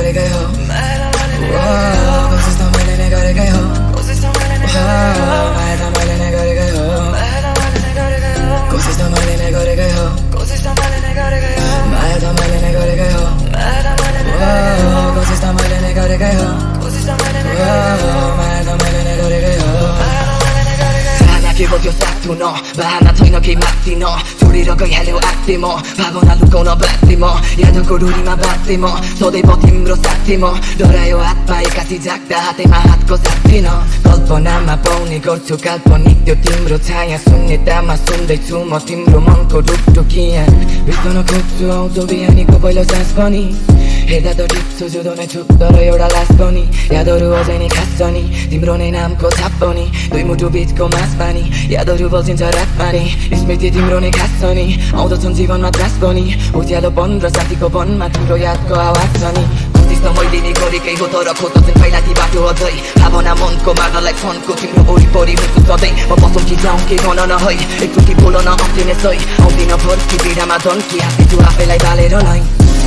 गरेकै हो कोसिस त मैले नै गरेकै हो माया त मैले नै गरेकै हो कोसिस त मैले नै गरेकै हो माया त मैले नै गरेकै हो कोसिस त मैले नै गरेकै हो माया त मैले नै गरेकै हो केवल त्यो साथ हुन बहाना छैन केही माग्दिन छोडेर गइहाल्यो आत्ते म भावना लुकाउन बाध्य म यादको डोरीमा बाध्य म सदैव तिम्रो साथी म डरायो हातमा एकासी झाक्दा हातैमा हातको साथ थिएन कल्पनामा पाउने गर्छु काल्पनिक त्यो तिम्रो छाया शून्यतामा सुन्दैछु म तिम्रो मनको ढुकढुकिया बित्न खोज्छु आउँछौ बिहानीको पहिलो सास पनि हेर्दा त टिप्छु जुदो नै छु तर एउटा लास पनि यादहरू अझै नै खास छ नि तिम्रो नै नामको छाप पनि दुई मुटु बिचको मास पानी यादहरू बल्झिन्छ रातमा नि स्मृति तिम्रो नै खास छ नि आउँदछन् जीवनमा त्रास पनि उज्यालोपन र साथीको वनमा तिम्रो यादको आवाज छ नि कोसिस त मैले नै गरेकै हो तर खोज्दछन् फैलाती बाटो अझै भावना मनको मार्नलाई फनको तिम्रो वरिपरि मुटु सधैँ म बसौँ कि जाउँ के भन न है एकचोटि बोल न अप्लिने सही आउँदिन फर्की पीडामा धन्की हाँसेछु आफैलाई बालेर नै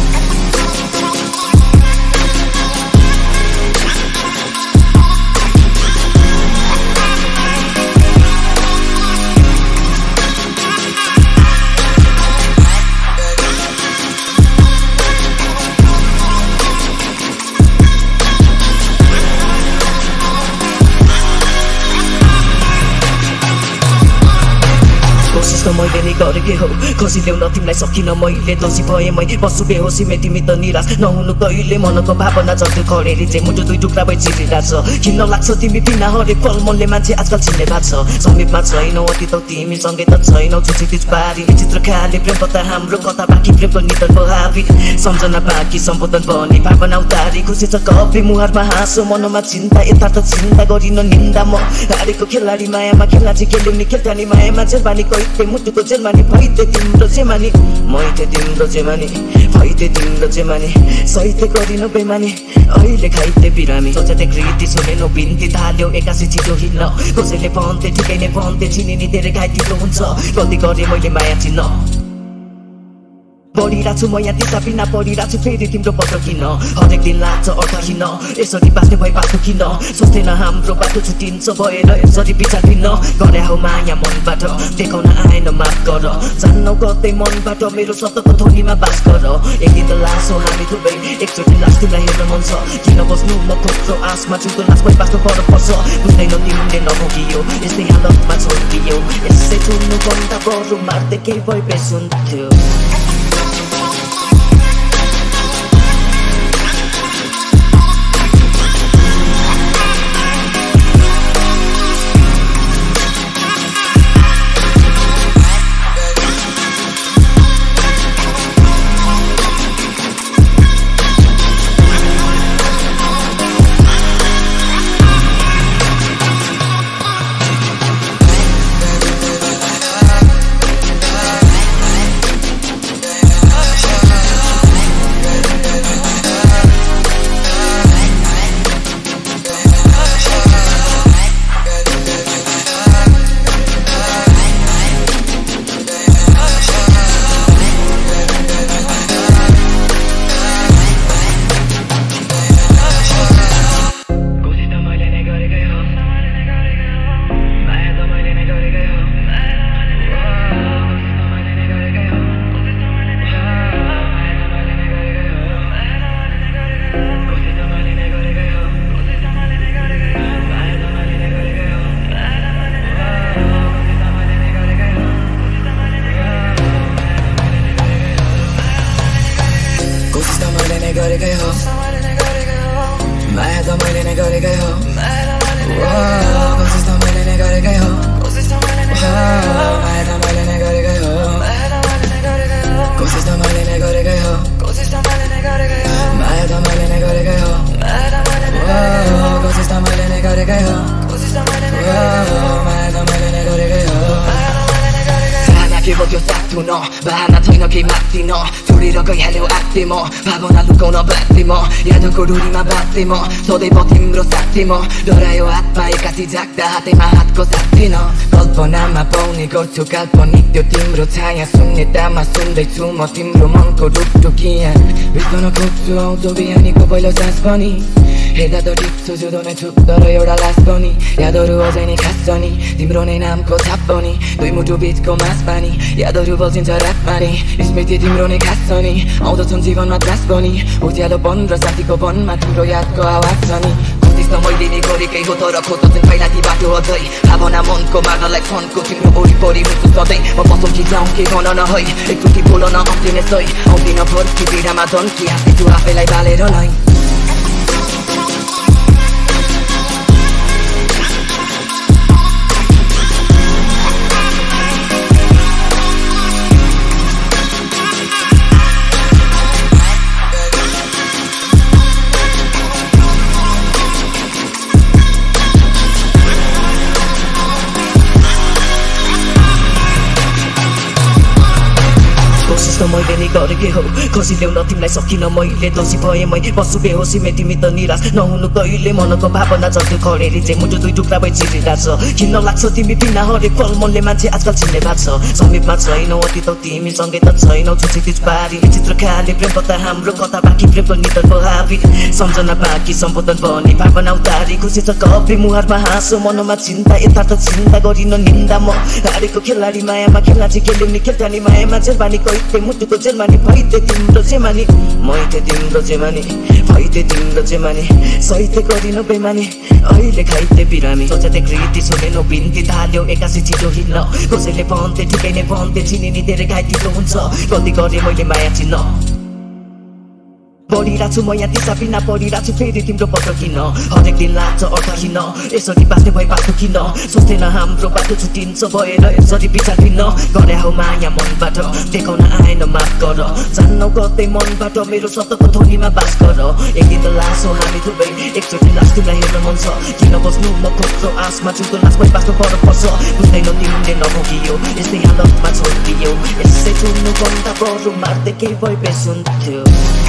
कोसिस त मैले नै गरेकै हो खोजी ल्याउन तिमीलाई सकिन मैले दोषी भए मै बस्छु बेहोसीमै तिमी त निराश नहुनु कहिले मनको भावना जस्तो खडेरी चाहिँ मुटु दुई टुक्रा भई चिरिरहेछ किन्न लाग्छ तिमी बिना हरेक पल मनले मान्छे आजकल चिन्ने भएको छ समीपमा छैनौ अति त तिमीसँगै त छैनौ छुचितिज पारी चित्र खाले प्रेम कथा हाम्रो कथा बाँकी प्रेमको निधन बहाबी सम्झना बाँकी सम्बोधन बनी भावना उतारी खुसी छ कपी मुहारमा हाँसो मनमा चिन्ता यथार्थ चिन्ता गरिन निन्दा म हारेको खेलाडी मायामा खेला चाहिँ खेल्ने खेल्टानी मायामा जेलबानी कहिते मुटुको जेलमानी भइदे तिम्रो जेमानी मैले तिम्रो जेमानी भइदे तिम्रो जेमानी सहित गरिन बेमानी अहिले खाइते बिरामी सोचेते कृति सुनेनो बिन्ती थाल्यो एकासी छिटो हिँड्न कसैले भन्थे ठिकै नै भन्थे चिनिनी धेरै घाइतिलो हुन्छ गल्ती गरे मैले माया चिन्न पढिरहेको छु म यहाँ दिशा बिना पढिरहेको छु फेरि तिम्रो पत्र किन हरेक दिन लाग्छ अर्थ किन यसरी बाँच्ने भए बाटो किन सोच्दैन हाम्रो बाटो छुट्टिन्छ भएर यसरी विचार भिन्न गरे हौ माया मनबाट देखाउन आएन माफ गर जान्नौ कतै मनबाट मेरो सतको थोनीमा बास गर एक दिन त लासौ हामी दुवै एकचोटि लास तिमीलाई हेर्न मन छ किन बस्नु म खोज्छु आसमा चुतो लासमै बाँच्नु पर्छ बुझ्दैन तिमीले नभोगियो यस्तै हालतमा छोडिदियो यसै चुन्नु भन्दा बरु मार्दै केही भए बेसुन्थ्यो गरेकै हो माया त मैले नै गरेकै हो कोसिस त मैले नै गरेकै हो माया त मैले नै गरेकै हो कोसिस त मैले नै गरेकै हो माया त मैले नै गरेकै हो कोसिस त मैले नै गरेकै हो माया त मैले नै गरेकै हो केवल त्यो साथ हुन बहाना छैन केही माग्दिन छोडेर गइहाल्यो आत्ते म भावना लुकाउन बाध्य म यादको डोरीमा बाध्य म सदैव तिम्रो साथी म डरायो आत्मा एकासी जाग्दा हातैमा हातको साथ थिएन कल्पनामा पाउने गर्छु काल्पनिक त्यो तिम्रो छाया शून्यतामा सुन्दैछु म तिम्रो मनको ढुकढुकिया बिर्सन खोज्छु आउँदो बिहानीको पहिलो सास पनि हेर्दा त टिप्छु जुदो नै छु तर एउटा लास पनि यादहरू अझै नै खास छ नि तिम्रो नै नामको छाप पनि दुई मुटु बिचको मास पानी यादहरू बल्झिन्छ रात पानी स्मृति तिम्रो नै खास छ नि आउँदछन् जीवनमा त्रास पनि उज्यालोपन र शान्तिको वनमा तिम्रो यादको आवाज छ नि कोसिस त मैले नै गरेकै हो तर खोज्छन् पहिला ती बाटो अझै भावना मनको मार्नलाई फनको तिम्रो वरिपरि हुन्छु सधैँ म बसौँ कि जाउँ के गर्न न है एकचोटि बोल न आउँदिने सही आउँदिन फर्की बिरामा धन्की हाँस्छु आफैलाई बालेर नै कोसिस त मैले नै गरेकै हो खोजी ल्याउन तिमीलाई सकिन मैले दोषी भए मैले बस्छु बेहोसीमै तिमी त निराश नहुनु कहिले मनको भावना जस्तो खडेरी चाहिँ मुटु दुई टुक्रा भई चिरिरहेछ किन लाग्छ तिमी बिना हरेक पल मनले मान्छे आजकल चिन्ने भएको छ समीपमा छैनौ अति त तिमीसँगै त छैनौ छुची तिज पारी विचित्र खाले प्रेम कथा हाम्रो कथा बाँकी प्रेमको निधन हावी सम्झना बाँकी सम्बोधन भने भावना उतारी खुसी छ कपे मुहारमा हाँसो मनमा चिन्ता यथार्थ चिन्ता गरिन निन्दा म हारेको खेलाडी मायामा खेल्न चाहिँ खेल्ने खेल्टानी मायामा जेलबानी कहिते मुटुको जेलमानी भइते तिम्रो जेमानी मैते तिम्रो जेमानी भइते तिम्रो जेमानी सहिते गरिन बेमानी अहिले खाइते बिरामी सोचते कृति सुनेनो बिन्ती थाल्यो एकासी छिटो हिँड्न कसैले भन्थे ठिकै नै भन्थे चिनिनी धेरै घाइते हुन्छ गल्ती गरे मैले माया चिन्न पढिरहेको छु म यहाँ दिशा बिना पढिरहेको छु फेरि तिम्रो पत्र किन हरेक दिन लाग्छ अर्थहीन यसरी बाँच्ने भए बाटो किन सोच्दैन हाम्रो बाटो छुट्टिन्छ भएर यसरी विचार भिन्न गरे हौ माया मनबाट देखाउन आएन माफ गर जान्नौ कतै मनबाट मेरो शब्दको ध्वनिमा बास गर एक दिन त लासो हामी दुवै एकचोटि लास तिमीलाई हेर्न मन छ किन बस्नु म खोज्छु आसमा जुतो लास भई बाँच्नु पर्छ बुझ्दैनौ तिमीले नभोगियो यस्तै हालतमा छोडिदियो यसै छोड्नु भन्दा बरु मार्दै केही भए बेसुन्थ्यो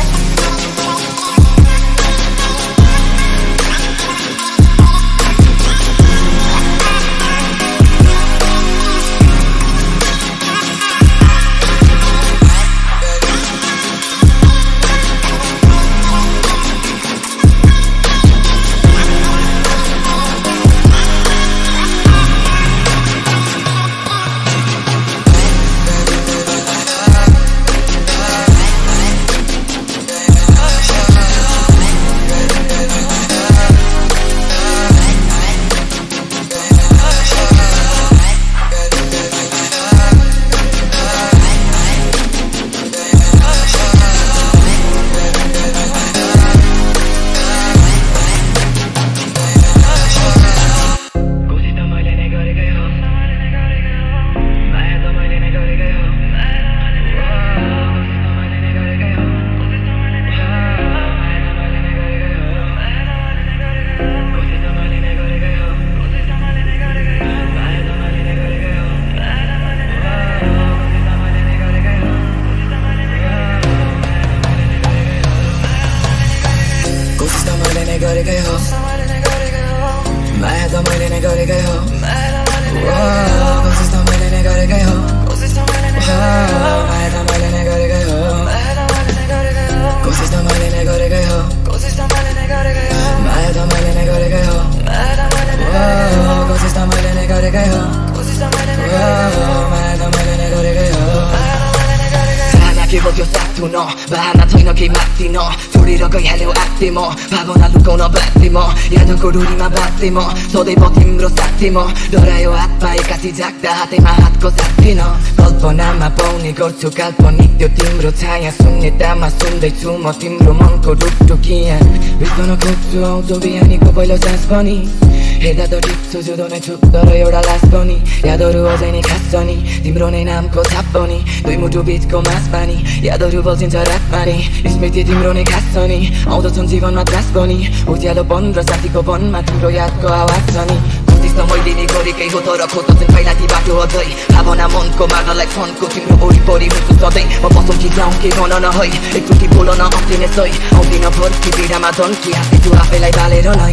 गरेकै हो माया त मैले नै गरेकै हो कोसिस त मैले नै गरेकै हो माया त मैले नै गरेकै हो कोसिस त मैले नै गरेकै हो माया त मैले नै गरेकै हो कोसिस त मैले नै गरेकै हो माया त मैले नै गरेकै हो के बग्यो साथो न बहाना छैन केही माथि न छोडेर गइहाल्यो आत्ते म भावना लुकाउन बाध्य म यादको डोरीमा बाध्य म सदैव तिम्रो साथी म डरायो आत्मा एकासी जाग्दा हातैमा हातको साथ थिएन कल्पनामा पाउने गर्छु काल्पनिक त्यो तिम्रो छाया शून्यतामा सुन्दैछु म तिम्रो मनको ढुकढुकिया बिर्सन खोज्छु आउँदो बिहानीको पहिलो सास पनि हेर्दा त टिप्छु जुदो नै छु तर एउटा लास पनि यादहरू अझै नै खास छ नि तिम्रो नै नामको छाप पनि दुई मुटु बिचको मास पानी यादहरू बल्झिन्छ रात पानी स्मृति तिम्रो नै खास छ नि आउँदछन् जीवनमा त्रास पनि उज्यालोपन र शान्तिको वनमा तिम्रो यादको आवाज छ नि कोसिस त मैले नै गरेकै हो तर खोज्छन् पहिला ती बाटो अझै भावना मनको मार्नलाई फनको तिम्रो वरिपरि हुन्छु सधैँ म बसौँ कि जाउँ के गर्न न है एकचोटि बोल न आउँदिने सही आउँदिन फर्की बिरामा धन्की हाँस्छु आफैलाई बालेर नै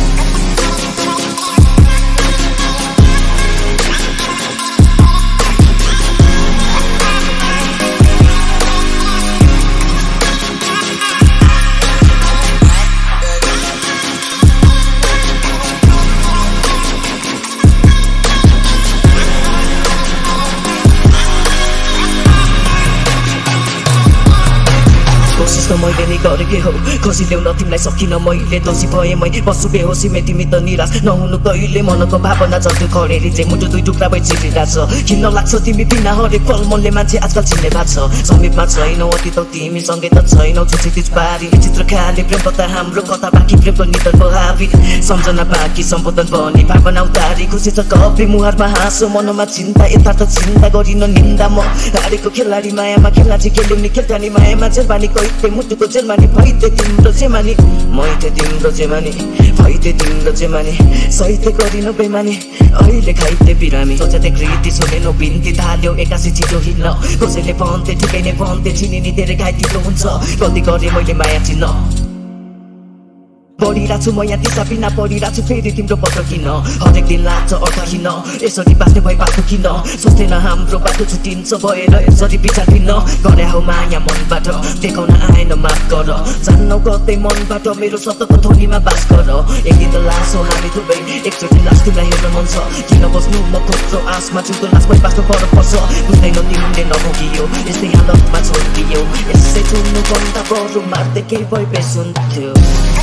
कोसिस त मैले नै गरेकै हो खोजी ल्याउन तिमीलाई सकिन मैले दोषी भए मै बस्छु बेहोसीमै तिमी त निराश नहुनु कहिले मनको भावना जस्तो खडेरी चाहिँ मुटु दुई टुक्रा भई चिरिरहेछ किन्न लाग्छ तिमी बिना हरेक पल मनले मान्छे आजकल चिन्ने भएको छ समीपमा छैनौ अति त तिमीसँगै त छैनौ छुचितिज पारी चित्र खाली प्रेम कथा हाम्रो कथा बाँकी प्रेमको निधनको हाबी सम्झना बाँकी सम्बोधन पनि भावना उतारी खुसी छ कपी मुहारमा हाँसो मनमा चिन्ता यथार्थ चिन्ता गरिन निन्दा म हारेको खेलाडी मायामा खेल्ला चाहिँ खेल्ने खेल्टानी मायामा जेलबानी कहिते मुटुको जेलमानी भइते तिम्रो जेमानी मैते तिम्रो जेमानी भइते तिम्रो जेमानी सहिते गरिन बेमानी अहिले खाइते बिरामी सोचेते कृति सुनेनो बिन्ती थाल्यो एकासी छिटो हिँड्न कसैले भन्थे ठिकै नै भन्थे चिनिनी धेरै घाइतिलो हुन्छ गल्ती गरे मैले माया चिन्न पढिरहेको छु म यहाँ दिशा बिना पढिरहेको छु फेरि तिम्रो पत्र किन हरेक दिन लाग्छ अर्थ किन यसरी बाँच्ने भए बाटो किन सोच्दैन हाम्रो बाटो छुट्टिन्छ भएर यसरी विचार किन गरे हौ माया मनबाट देखाउन आएन माफ गर जान्नौ कतै मनबाट मेरो सततको थोनीमा बास गर एक दिन त लासो हामी दुवै एकचोटि लास तिमीलाई हेर्न मन छ किन बस्नु म खोज्छु आसमा चुतो लास भई बाँच्नु फरक पर्छ बुझ्दैन तिमीले नभोगियो यस्तै हालतमा छोडिदियो यसै चुन्नु भन्दा बरु मार्दै केही भए बेसुन्थ्यो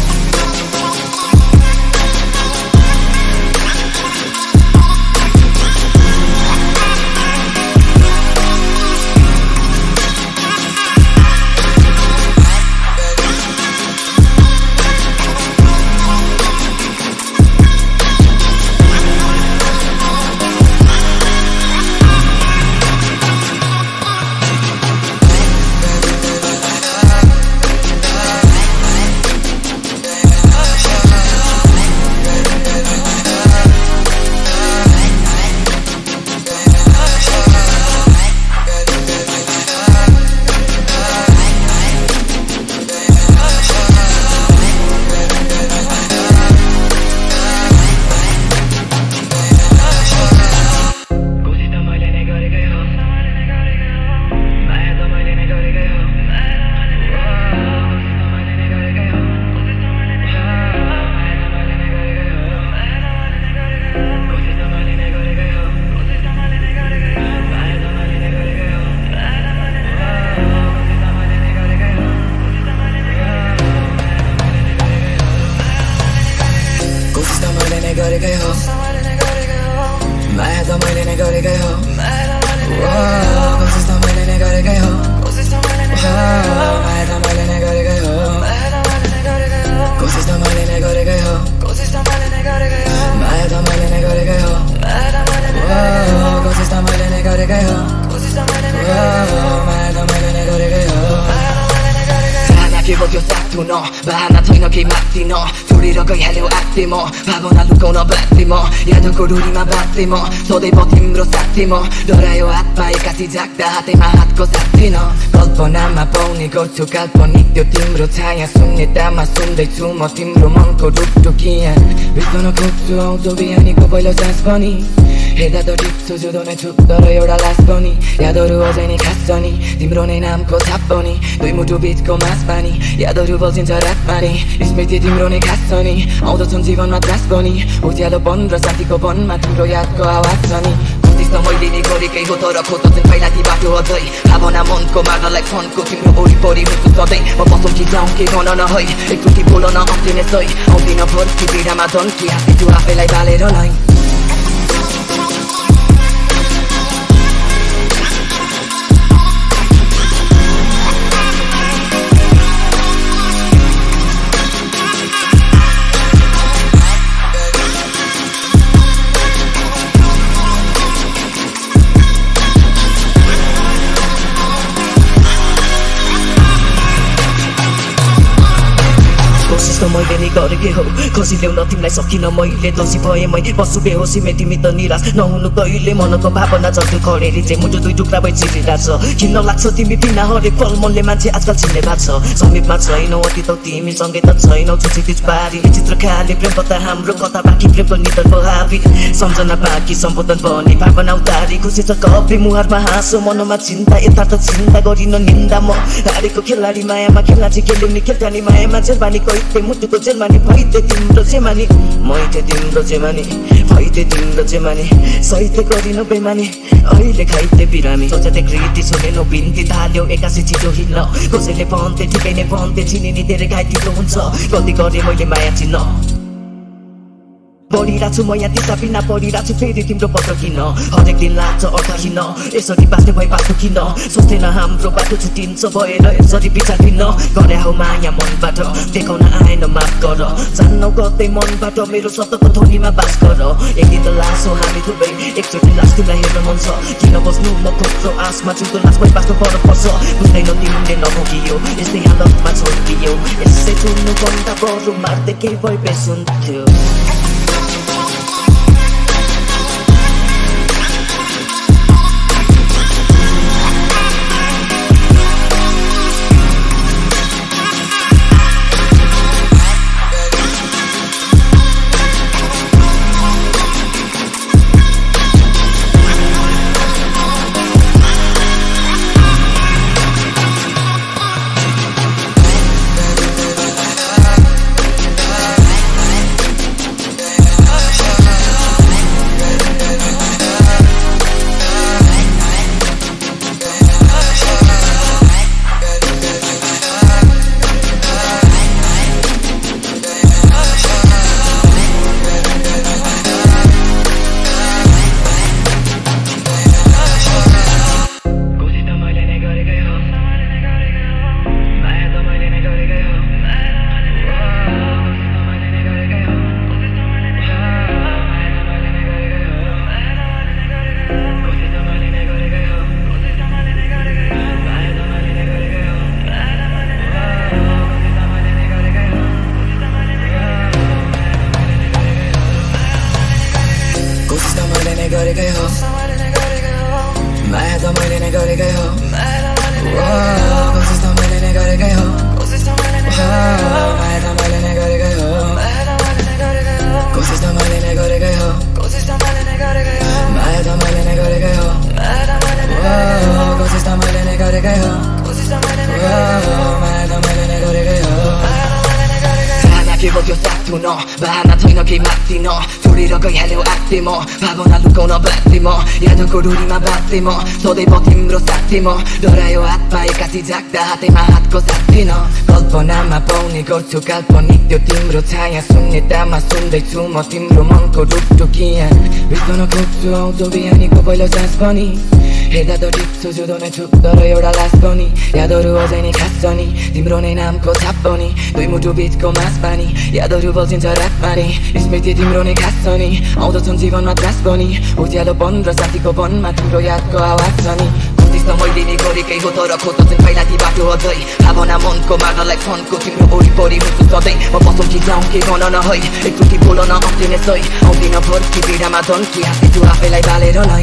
गरेकै हो माया त मैले नै गरेकै हो कोसिस त मैले नै गरेकै हो माया त मैले नै गरेकै हो कोसिस त मैले नै गरेकै हो माया त मैले नै गरेकै हो कोसिस त मैले नै गरेकै हो माया त मैले नै गरेकै हो के बग्यो साथो न बहाना छैन केही माग्दिन छोडेर गइहाल्यो आत्ते म भावना लुकाउन बाध्य म यादको डोरीमा बाध्य म सधैँ तिम्रो साथी म डरायो हातमा एकासी जाग्दा हातैमा हातको साथ थिएन कल्पनामा पाउने गर्छु काल्पनिक त्यो तिम्रो छाया शून्यतामा सुन्दैछु म तिम्रो मनको ढुकढुकिया बिर्सन खोज्छु आउँछौ बिहानीको पहिलो सास पनि हेर्दा त टिप्छु जुदाउने छु तर एउटा लास पनि यादहरू अझै नै खास छ नि तिम्रो नै नामको छाप पनि दुई मुटु बिचको मास पानी यादहरू बल्झिन्छ रात पानी स्मृति तिम्रो नै खास छ नि आउँदछन् जीवनमा त्रास पनि उज्यालोपन र शान्तिको वनमा तिम्रो यादको आवाज छ नि कोसिस त मैले नै गरेकै हो तर खोज्छन् पहिला ती बाटो अझै भावना मनको मार्नलाई फनको तिम्रो वरिपरि हुन्छु सधैँ म बसौँ कि जाउँ के गर्न न है एकचोटि बोल न आउँदिने सही आउँदिन फर्की बिरामा धन्की हाँस्छु आफैलाई बालेर नै कोसिस त मैले नै गरेकै हो खोजी ल्याउन तिमीलाई सकिन मैले दोषी भए मै बस्छु बेहोसी मै तिमी त निराश नहुनु कहिले मनको भावना जस्तो खडेरी चाहिँ मुटु दुई टुक्रा भई चिरिरहेछ किन लाग्छ तिमी बिना हरेक पल मनले मान्छे आजकल चिन्ने भएको छ समीपमा छैनौ अति त तिमीसँगै त छैनौ छुची तिज पारी विचित्र खाले प्रेम कथा हाम्रो कथा बाँकी प्रेमको निधन बहावी सम्झना बाँकी सम्बोधन बनी भावना उतारी खुसी छ कपी मुहारमा हाँसो मनमा चिन्ता यथार्थ चिन्ता गरिन निन्दा म हारेको खेलाडी मायामा खेल्न चाहिँ खेल्ने खेल्टानी मायामा जेलबानी कैथे मुटुको जेलमानी भइथे तिम्रो जेमानी मैथे तिम्रो जेमानी भइथे तिम्रो जेमानी सहित्य गरिन बेमानी अहिले खाइथे बिरामी सोचते कृति सुनेनो बिन्ती थाल्यो एकासी छिटो हिँड्न कसैले भन्थे ठिकै नै भन्थे चिनिनी धेरै घाइते हुन्छ गल्ती गरे मैले माया चिन्न पढिरहेको छु म यहाँ दिशा बिना पढिरहेको छु फेरि तिम्रो पत्र किन हरेक दिन लाग्छ अर्थहीन यसरी बाँच्ने भए बाटो किन सोच्दैन हाम्रो बाटो छुट्टिन्छ भएर यसरी विचार भिन्न गरे हौ माया मनबाट देखाउन आएन माफ गर जान्नौ कतै मनबाट मेरो शब्दको ध्वनिमा बास गर एक दिन त लासो हामी दुवै एकचोटि लास तिमीलाई हेर्न मन छ किन बस्नु म खोज्छु आसमा छु लास भई बाँच्नु पर्छ बुझ्दैनौ तिमीले नभोगियो यस्तै हालतमा छोडिदियो यसै चुन्नु भन्दा बरु मार्दै केही भए बेसुन्थ्यो गरेकै हो माया त मैले नै गरेकै हो कोसिस त मैले नै गरेकै हो माया त मैले नै गरेकै हो कोसिस त मैले नै गरेकै हो माया त मैले नै गरेकै हो कोसिस त मैले नै गरेकै हो माया त मैले नै गरेकै हो के बोक्यो साथु न बहाना छैन केही माथि न छोडेर गइहाल्यो आत्ते म भावना लुकाउन बाध्य म यादको डोरीमा बाध्य म सदैव तिम्रो साथी म डरायो हातमा एकासी झाक्दा हातैमा हातको साथ थिएन कल्पनामा पाउने गर्छु काल्पनिक त्यो तिम्रो छाया शून्यतामा सुन्दैछु म तिम्रो मनको ढुकढुकिया बिर्सन खोज्छु आउँछौ बिहानीको पहिलो सास पनि हेर्दा त ठिक छु जुदो नै छु तर एउटा लास पनि यादहरू अझै नै खास छ नि तिम्रो नै नामको छाप पनि दुई मुटु बिचको मास पानी यादहरू बल्झिन्छ रात पानी स्मृति तिम्रो नै खास छ नि आउँदछन् जीवनमा त्रास पनि उज्यालो वन र साथीको वनमा तिम्रो यादको आवाज छ नि कोसिस त मैले नै गरेकै हो तर खोज्छन् पहिला ती बाटो अझै भावना मनको मार्नलाई छनको तिम्रो वरिपरि हुन्छु सधैँ म बसौँ कि जाउँ के गर्न न है एकचोटि बोल न आउँदिन सही आउँदिन फर्की पीडामा धन्की हाँस्छु आफैलाई बालेर नै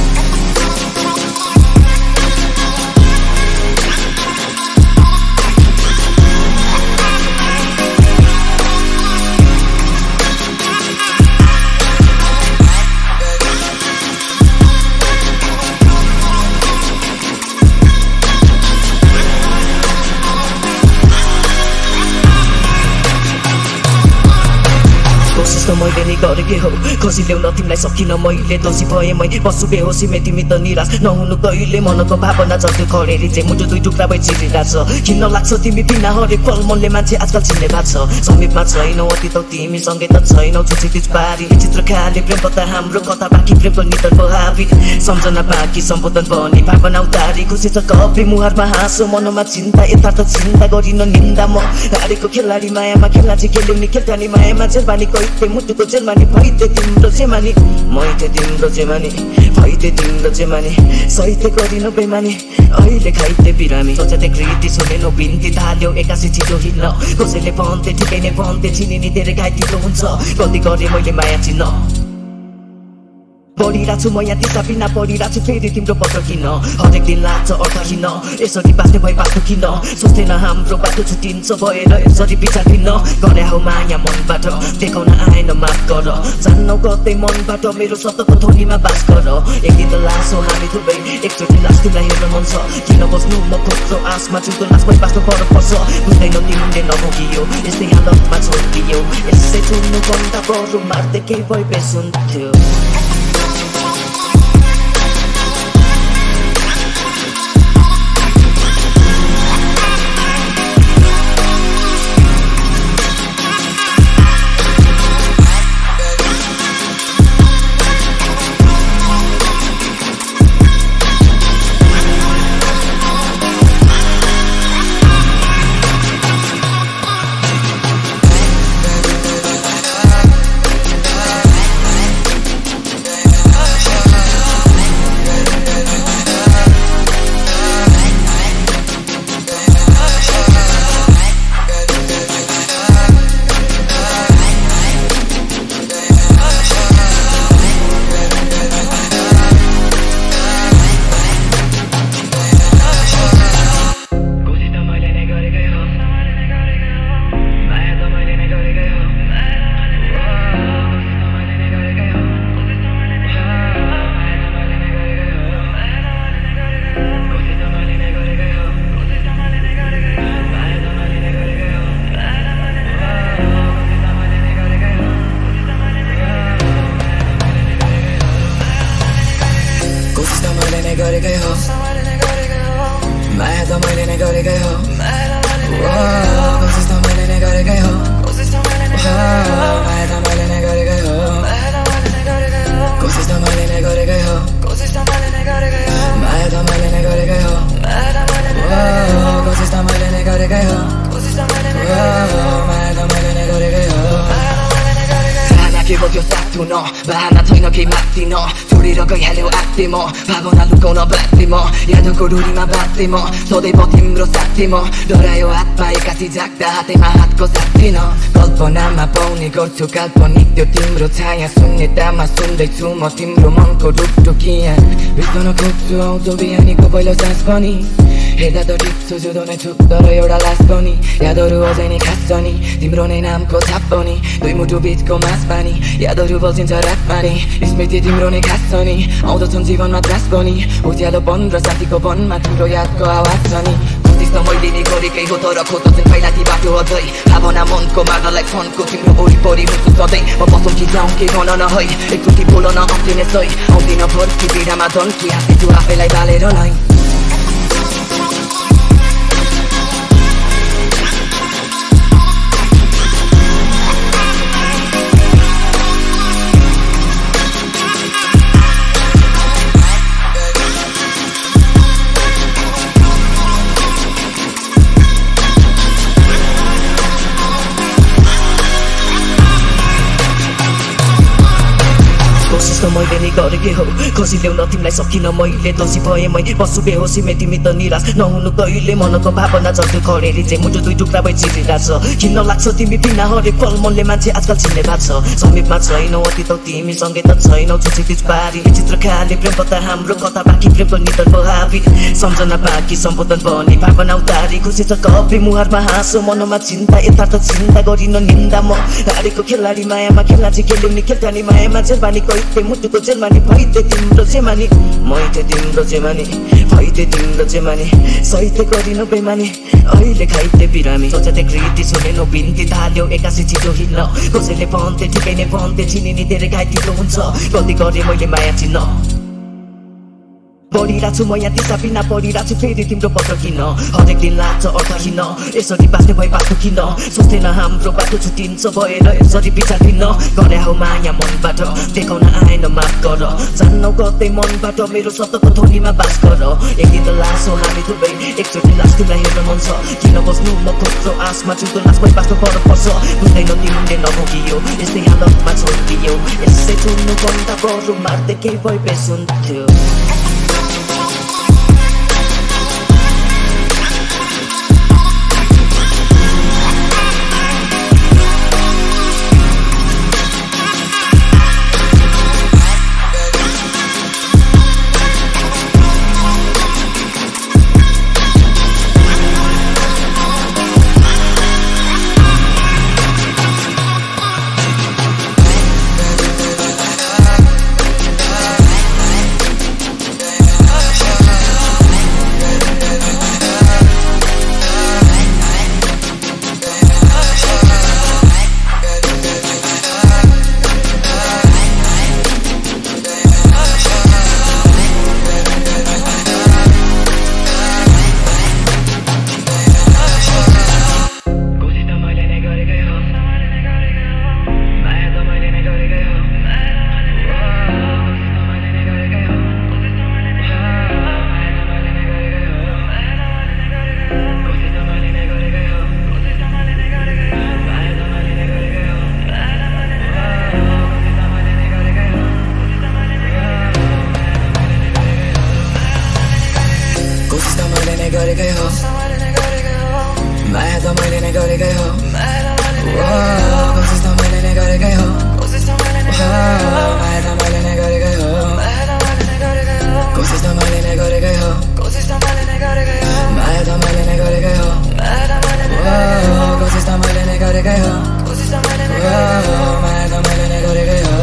कोसिस त मैले नै गरेकै हो खोजी ल्याउन तिमीलाई सकिन मैले दोषी भए मै बस्छु बेहोसी मै तिमी त निराश नहुनु कहिले मनको भावना जस्तो खडेरी चाहिँ मुटु दुई टुक्रा भई चिरिरहेछ किन लाग्छ तिमी बिना हरेक पल मनले मान्छे आजकल चिन्ने भएको छ समीपमा छैनौ अति त तिमीसँगै त छैनौ छुची तिज पारी विचित्र खाले प्रेम कथा हाम्रो कथा बाँकी प्रेमको निधन बहावी सम्झना बाँकी सम्बोधन बनी भावना उतारी खुसी छ कपी मुहारमा हाँसो मनमा चिन्ता यथार्थ चिन्ता गरिन निन्दा म हारेको खेलाडी मायामा खेल्न चाहिँ खेल्ने खेल्टानी मायामा जेलबानी कैथे मुटु मुटुको जेलमानी भइदिए तिम्रो जेमानी मैले तिम्रो जेमानी भइदिए तिम्रो जेमानी सहित गरिन बेमानी अहिले खाइदिए बिरामी सोचेथे कृति सुनेनो बिन्ती थाल्यो एक्कासी छिटो हिँड्न कसैले भन्थे ठिकै नै भन्थे चिनिनी धेरै घाइतिलो हुन्छ गल्ती गरेँ मैले माया चिन्न पढिरहेको छु म यहाँ दिशा बिना पढिरहेको छु फेरि तिम्रो पत्र किन हरेक दिन लाग्छ अर्थहीन यसरी बाँच्ने भए बाटो किन सोच्दैन हाम्रो बाटो छुट्टिन्छ भएर यसरी विचार भिन्न गरे हौ माया मनबाट देखाउन आएन माफ गर जान्न गर्दै मनबाट मेरो सततको ध्वनिमा बास गर एक दिन त लासो हामी दुवै एकचोटि लास तिमीलाई हेर्न मन छ किन बस्नु म खोज्छु आसमा छुटो लास भइ बाँच्नु पर पर्छ बुझ्दैनौ तिमीले नभोगियो यस्तै हालतमा छोडियो यसै छुट्नु भन्दा बरु मार्दै केही भए बेसुन्थ्यो गरेकै हो माया त मैले नै गरेकै हो कोसिस त मैले नै गरेकै हो माया त मैले नै गरेकै हो कोसिस त मैले नै गरेकै हो माया त मैले नै गरेकै हो कोसिस त मैले नै गरेकै हो माया त मैले नै गरेकै हो के बोक्यो साथु न बहाना छैन केही माग्दिन छोडेर गइहाल्यो आत्ते म भावना लुकाउन बाध्य म यादको डोरीमा बाध्य म सधैँ तिम्रो साथी म डरायो हातमा एक्कासी जाग्दा हातैमा हातको साथ थिएन कल्पनामा पाउने गर्छु काल्पनिक त्यो तिम्रो छाया शून्यतामा सुन्दैछु म तिम्रो मनको ढुकढुकिया बिर्सन खोज्छु आउँछौ बिहानीको पहिलो सास पनि हेर्दा त टिप्छु जुदो नै छु तर एउटा लास पनि यादहरू अझै नै खास छ नि तिम्रो नै नामको छाप पनि दुई मुटु बिचको मास पानी यादहरू बल्झिन्छ रातमा नि स्मृति तिम्रो नै खास छ नि आउँदछन् जीवनमा त्रास पनि उज्यालोपन र साथीको वनमा तिम्रो यादको आवाज छ नि कोसिस त मैले नै गरेकै हो तर खोज्छन् पहिला ती बाटो अझै भावना मनको मार्नलाई फनको तिम्रो वरिपरि हुन्छु सधैँ म बसौँ कि जाउँ के भन न है एकचोटि बोल न आउँदिने सही आउँदिन फर्की बिडामा धन्की हाँसेछु आफैलाई बालेर नै कोसिस त मैले नै गरेकै हो खोजी ल्याउन तिमीलाई सकिन मैले दोषी भए मै बस्छु बेहोसीमै तिमी त निराश नहुनु कहिले मनको भावना जस्तो खडेरी चाहिँ मुटु दुई टुक्रा भई चिरिरहेछ किन्न लाग्छ तिमी बिना हरेक पल मनले मान्छे आजकल चिन्ने भएको छ समीपमा छैनौ अति त तिमी सँगै त छैनौ छुची बिच पारी विचित्र खाले प्रेम कथा हाम्रो कथा बाँकी प्रेमको निधन बहावी सम्झना बाँकी सम्बोधन बनी भावना उतारी खुसी छ कपी मुहारमा हाँसो मनमा चिन्ता यथार्थ चिन्ता गरिन निन्दा म हारेको खेलाडी मायामा खेल्न चाहिँ खेल्ने खेल्टानी मायामा जेलबानी कहिते मुटुको जेलमानी भइदिए तिम्रो जेमानी मैले तिम्रो जेमानी भइदिए तिम्रो जेमानी सहित गरिन बेमानी अहिले खाइदिए बिरामी सोचेथे कृति सुनेनो बिन्ती थाल्यो एक्कासी छिटो हिँड्न कसैले भन्थे ठिकै नै भन्थे चिनिनी धेरै घाइतिलो हुन्छ गल्ती गरेँ मैले माया चिन्न बढिरहेको छु म यहाँ दिशा बिना पढिरहेको छु फेरि तिम्रो पत्र किन हरेक दिन लाग्छ अर्थहीन यसरी बाँच्ने भए बाटो किन सोच्दैन हाम्रो बाटो छुट्टिन्छ भएर यसरी विचार भिन्न गरे हौ माया मनबाट देखाउन आएन माफ गर जान्न गर्दै मनबाट मेरो सततको थोलीमा बास गर एक दिन त लासो हामी दुवै एकचोटि लास तिमीलाई हेर्न मन छ किन बस्नु म खोज्छु आसमा छु लास भई बाँच्नु पर्छ बुझ्दैनौ तिमीले नभोगियो यस्तै हालतमा छोडिदियो यसै चुन्नु भन्दा बरु मार्दै केही भए बेसुन्थ्यो गरेकै हो माया त मैले नै गरेकै हो कोसिस त मैले नै गरेकै हो माया त मैले नै गरेकै हो कोसिस त मैले नै गरेकै हो माया त मैले नै गरेकै हो कोसिस त मैले नै गरेकै हो माया त मैले नै गरेकै हो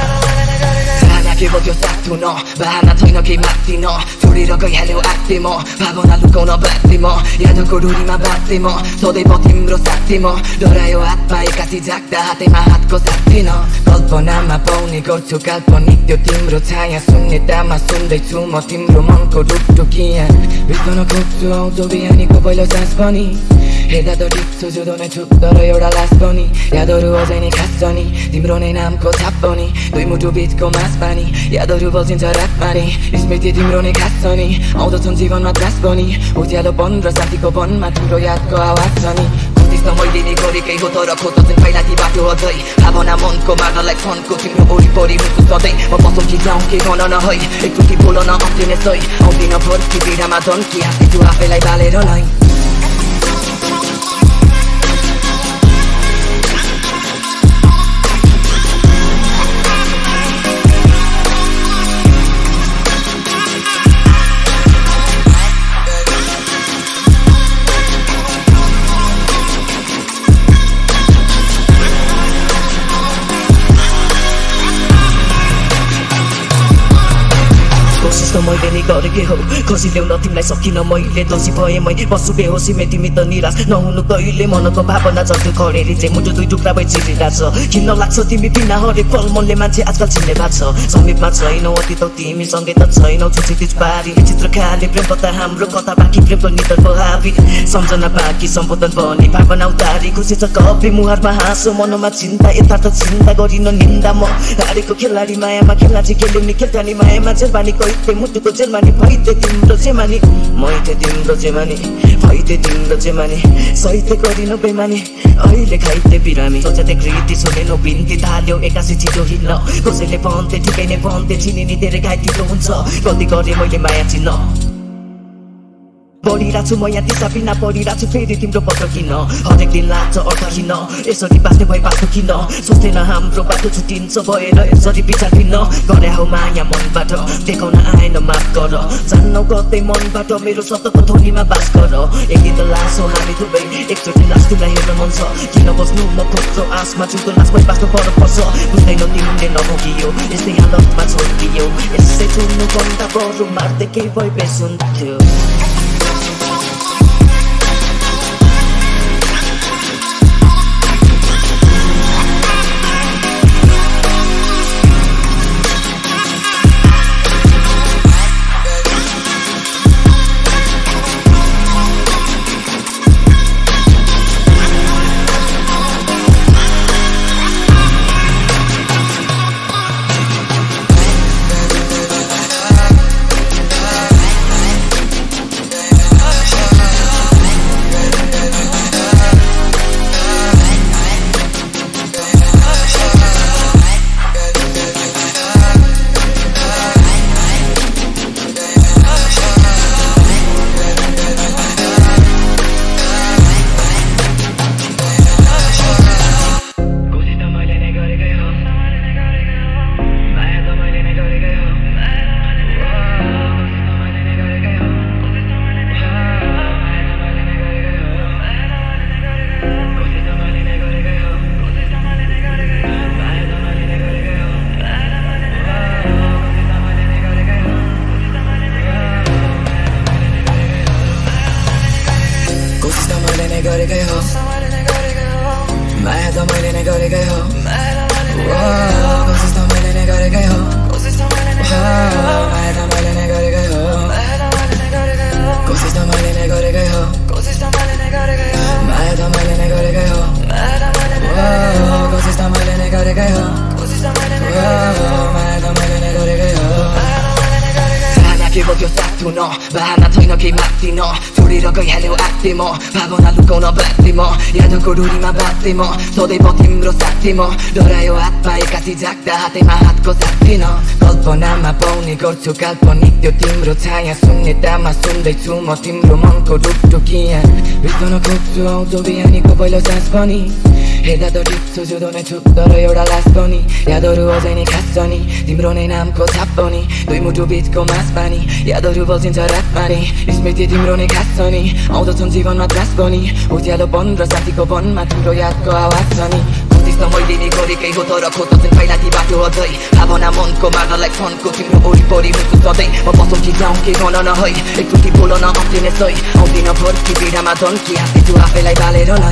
के बग्यो साथु न बहाना छैन केही माग्दिन छोडेर गइहाल्यो आत्ते म भावना लुकाउन बाध्य म यादको डोरीमा बाध्य म सदैव तिम्रो साथी म डरायो हातमा एकासी जाग्दा हातैमा हातको साथ थिएन कल्पनामा पाउने गर्छु काल्पनिक त्यो तिम्रो छाया शून्यतामा सुन्दैछु म तिम्रो मनको डुकडुकिया बिर्सन खोज्छु आउँछौ बिहानीको पहिलो सास पनि हेर्दा त ठिक छु जुदो नै छु तर एउटा लास पनि यादहरू अझै नै खास छ नि तिम्रो नै नामको छाप पनि दुई मुटु बिचको मास पानी यादहरू बल्झिन्छ रातमा नि स्मृति तिम्रो नै खास छ नि आउँदछन् जीवनमा त्रास पनि उज्यालोपन र शान्तिको वनमा तिम्रो यादको आवाज छ नि कोसिस त मैले नै गरेकै हो तर खोज्छन् पहिला ती बाटो अझै भावना मनको मार्नलाई फनको तिम्रो वरिपरि हुन्छु सधैँ म पसौँ कि जाउँ के गर्न न है एकचोटि बोल न आउँदिने सही आउँदिन फर्की बिरामा धन्की हाँस्छु आफैलाई बालेर नै कोसिस त मैले नै गरेकै हो खसी ल्याउन तिमीलाई सकिन मैले दोषी भए मै बस्छु बेहोसीमै तिमी त निराश नहुनु कहिले मनको भावना जति खडेरी चाहिँ मुटु दुई टुक्रा भई चिरिरहेछ किन्न लाग्छ तिमी बिना हरेक पल मनले मान्छे आजकल चिन्ने भएको छ समीपमा छैनौ अति त तिमीसँगै त छैनौ छुचितिज पारी चित्र खाले प्रेम कथा हाम्रो कथा बाँकी प्रेमको निधनको हाबी सम्झना बाँकी सम्बोधन पनि भावना उतारी खुसी छ कपी मुहारमा हाँसो मनमा चिन्ता यथार्थ चिन्ता गरिन निन्दा म हारेको खेलाडी मायामा खेल्ला चाहिँ खेल्यौनी खेल्थानी मायामा जेलबानी कैते मुटुको जेलमानी भइदे तिम्रो जेमानी मैथे तिम्रो जेमानी भइदे तिम्रो जेमानी सहित गरिन बेमानी अहिले खाइते बिरामी सोचेते कृति सुनेनो बिन्ती थाल्यो एकासी छिटो हिँड्न कसैले भन्थे ठिकै नै भन्थे चिनिनी धेरै घाइतिलो हुन्छ गल्ती गरे मैले माया चिन्न बढिरहेको छु म यहाँ दिशा बिना पढिरहेको छु फेरि तिम्रो पत्र किन हरेक दिन लाग्छ अर्थहीन यसरी बाँच्ने भए बाटो किन सोच्दैन हाम्रो बाटो छुट्टिन्छ भएर यसरी विचार भिन्न गरे हौ माया मनबाट देखाउन आएन माफ गर जान्न गर्दै मनबाट मेरो सततको थोलीमा बास गर एक दिन त लासो हामी दुवै एकचोटि लास तिमीलाई हेर्न मन छ किन बस्नु म खोज्छु आसमा छु लास भई बाँच्नु पर्छ बुझ्दैनौ तिमीले नभोगियो यस्तै हालतमा छोडिदियो यसै चुन्नु भन्दा बरु मार्दै केही भए बेसुन्थ्यो त मैले नै गरेकै हो कोसिस त मैले नै गरेकै हो माया त मैले नै गरेकै हो कोसिस त मैले नै गरेकै हो माया त मैले नै गरेकै हो कोसिस त मैले नै गरेकै हो माया त मैले नै गरेकै हो के बग्यो साथु न बहाना छैन केही माग्दिन छोडेर गइहाल्यो आत्ते म भावना लुकाउन बाध्य म यादको डोरीमा बाध्य म सधैँ तिम्रो साथी म डरायो हात पाएकासी जाग्दा हातैमा हातको साथिन कल्पनामा पाउने गर्छु काल्पनिक त्यो तिम्रो छाया शून्यतामा सुन्दैछु म तिम्रो मनको ढुकढुकिया बिर्सन खोज्छु आउँछौ बिहानीको पहिलो सास पनि हेर्दा त टिप्छु जुदो नै छु तर एउटा लास पनि यादहरू अझै नै खास छ नि तिम्रो नै नामको छाप पनि दुई मुटु बिचको मास पानी यादहरू बल्झिन्छ रातमा नि स्मृति तिम्रो नै खास छ नि आउँदछन् जीवनमा त्रास पनि उज्यालोपन र साथीको वनमा तिम्रो यादको आवाज छ नि कोसिस त मैले नै गरेकै हो तर खोज्छन् पहिला ती बाटो अझै भावना मनको मार्नलाई फनको तिम्रो वरिपरि हुन्छु सधैँ म बसौँ कि जाउँ के गर्न न है एकचोटि बोल न आउँदिने सही आउँदिन फर्की पीडामा धन्की हाँसेछु आफैलाई बालेर नै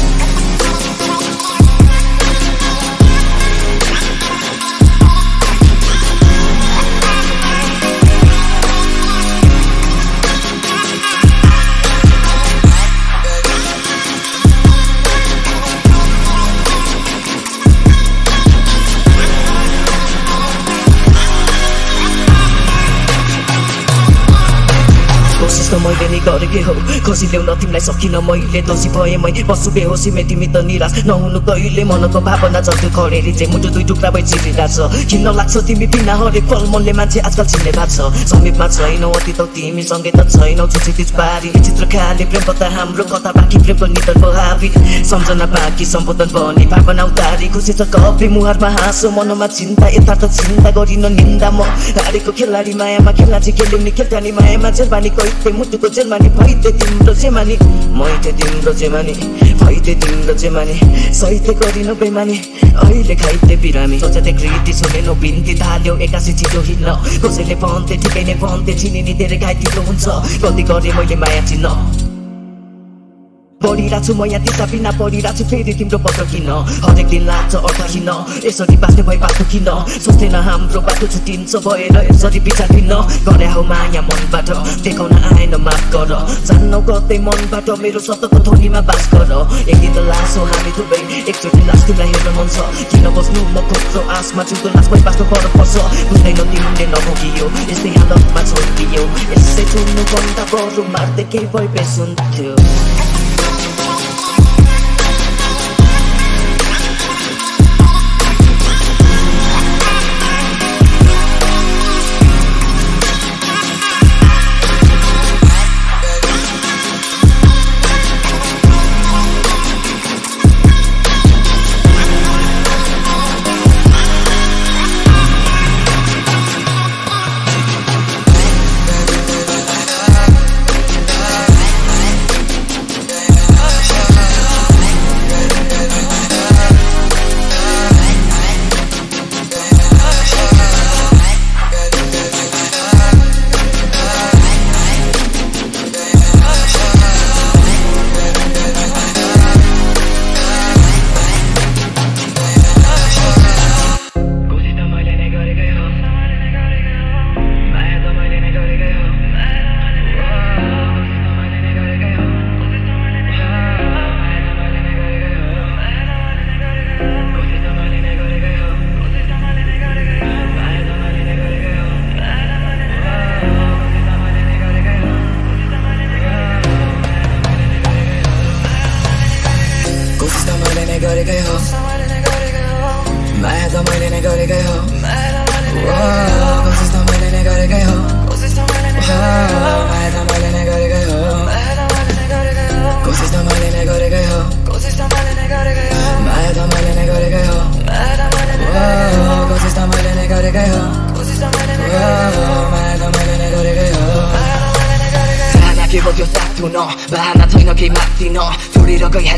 कोसिस त मैले नै गरेकै हो खोजी ल्याउन तिमीलाई सकिन मैले दोषी भए मै पशु बेहोसीमै तिमी त निराश नहुनु कहिले मनको भावना जस्तो खडेरी चाहिँ मुटु दुई टुक्रा भई चिरिरहेछ किन्न लाग्छ तिमी बिना हरेक पल मनले मान्छे आजकल चिन्ने भएको छ समीपमा छैनौ अति त तिमीसँगै त छैनौ छुचितिज पारी विचित्र खाले प्रेम कथा हाम्रो कथा बाँकी प्रेमको निधन बहावी सम्झना बाँकी सम्बोधन बने भावना उतारी खुसी छ कपे मुहारमा हाँसो मनमा चिन्ता यथार्थ चिन्ता गरिन निन्दा म हारेको खेलाडी मायामा खेल्न चाहिँ खेल्ने खेल्टानी मायामा जेलबानी कहिते मुटुको जेलमानी भइते तिम्रो जेमानी मैते तिम्रो जेमानी भइते तिम्रो जेमानी सहिते गरिन बेमानी अहिले खाइते बिरामी सोचते कृति सुनेनो बिन्ती थाल्यो एकासी छिटो हिँड्न कसैले भन्थे ठिकै नै भन्थे चिनिनी धेरै घाइतिलो हुन्छ गल्ती गरेँ मैले माया चिन्न पढिरहेको छु म यहाँ दिशा बिना पढिरहेको छु फेरि तिम्रो पत्र किन हरेक दिन लाग्छ अर्थहीन यसरी बाँच्ने भए बाटो किन सोच्दैन हाम्रो बाटो छुट्टिन्छ भएर यसरी विचार भिन्न गरे हौ माया मनबाट देखाउन आएन माफ गर जान्नौ कतै मनबाट मेरो सतको थोलीमा बास गर एक दिन त लाग्छौ हामी दुवै एकचोटि लास तिमीलाई हेर्न मन छ किन बस्नु म खोज्छौ आसमा जुन लास भई बाँच्नु पर पर्छ बुझ्दैनौ तिमीले नभोगियो यस्तै हालतमा छोडिदियो यसै चुन्नु भन्दा बरु मार्दै केही भए बेसुन्थ्यो गरेकै हो माया त मैले नै गरेकै हो कोसिस त मैले नै गरेकै हो माया त मैले नै गरेकै हो कोसिस त मैले नै गरेकै हो माया त मैले नै गरेकै हो कोसिस त मैले नै गरेकै हो माया त मैले नै गरेकै हो के बग्यो साथु न बहाना छैन केही माग्दिन छोडेर गइहाल्यो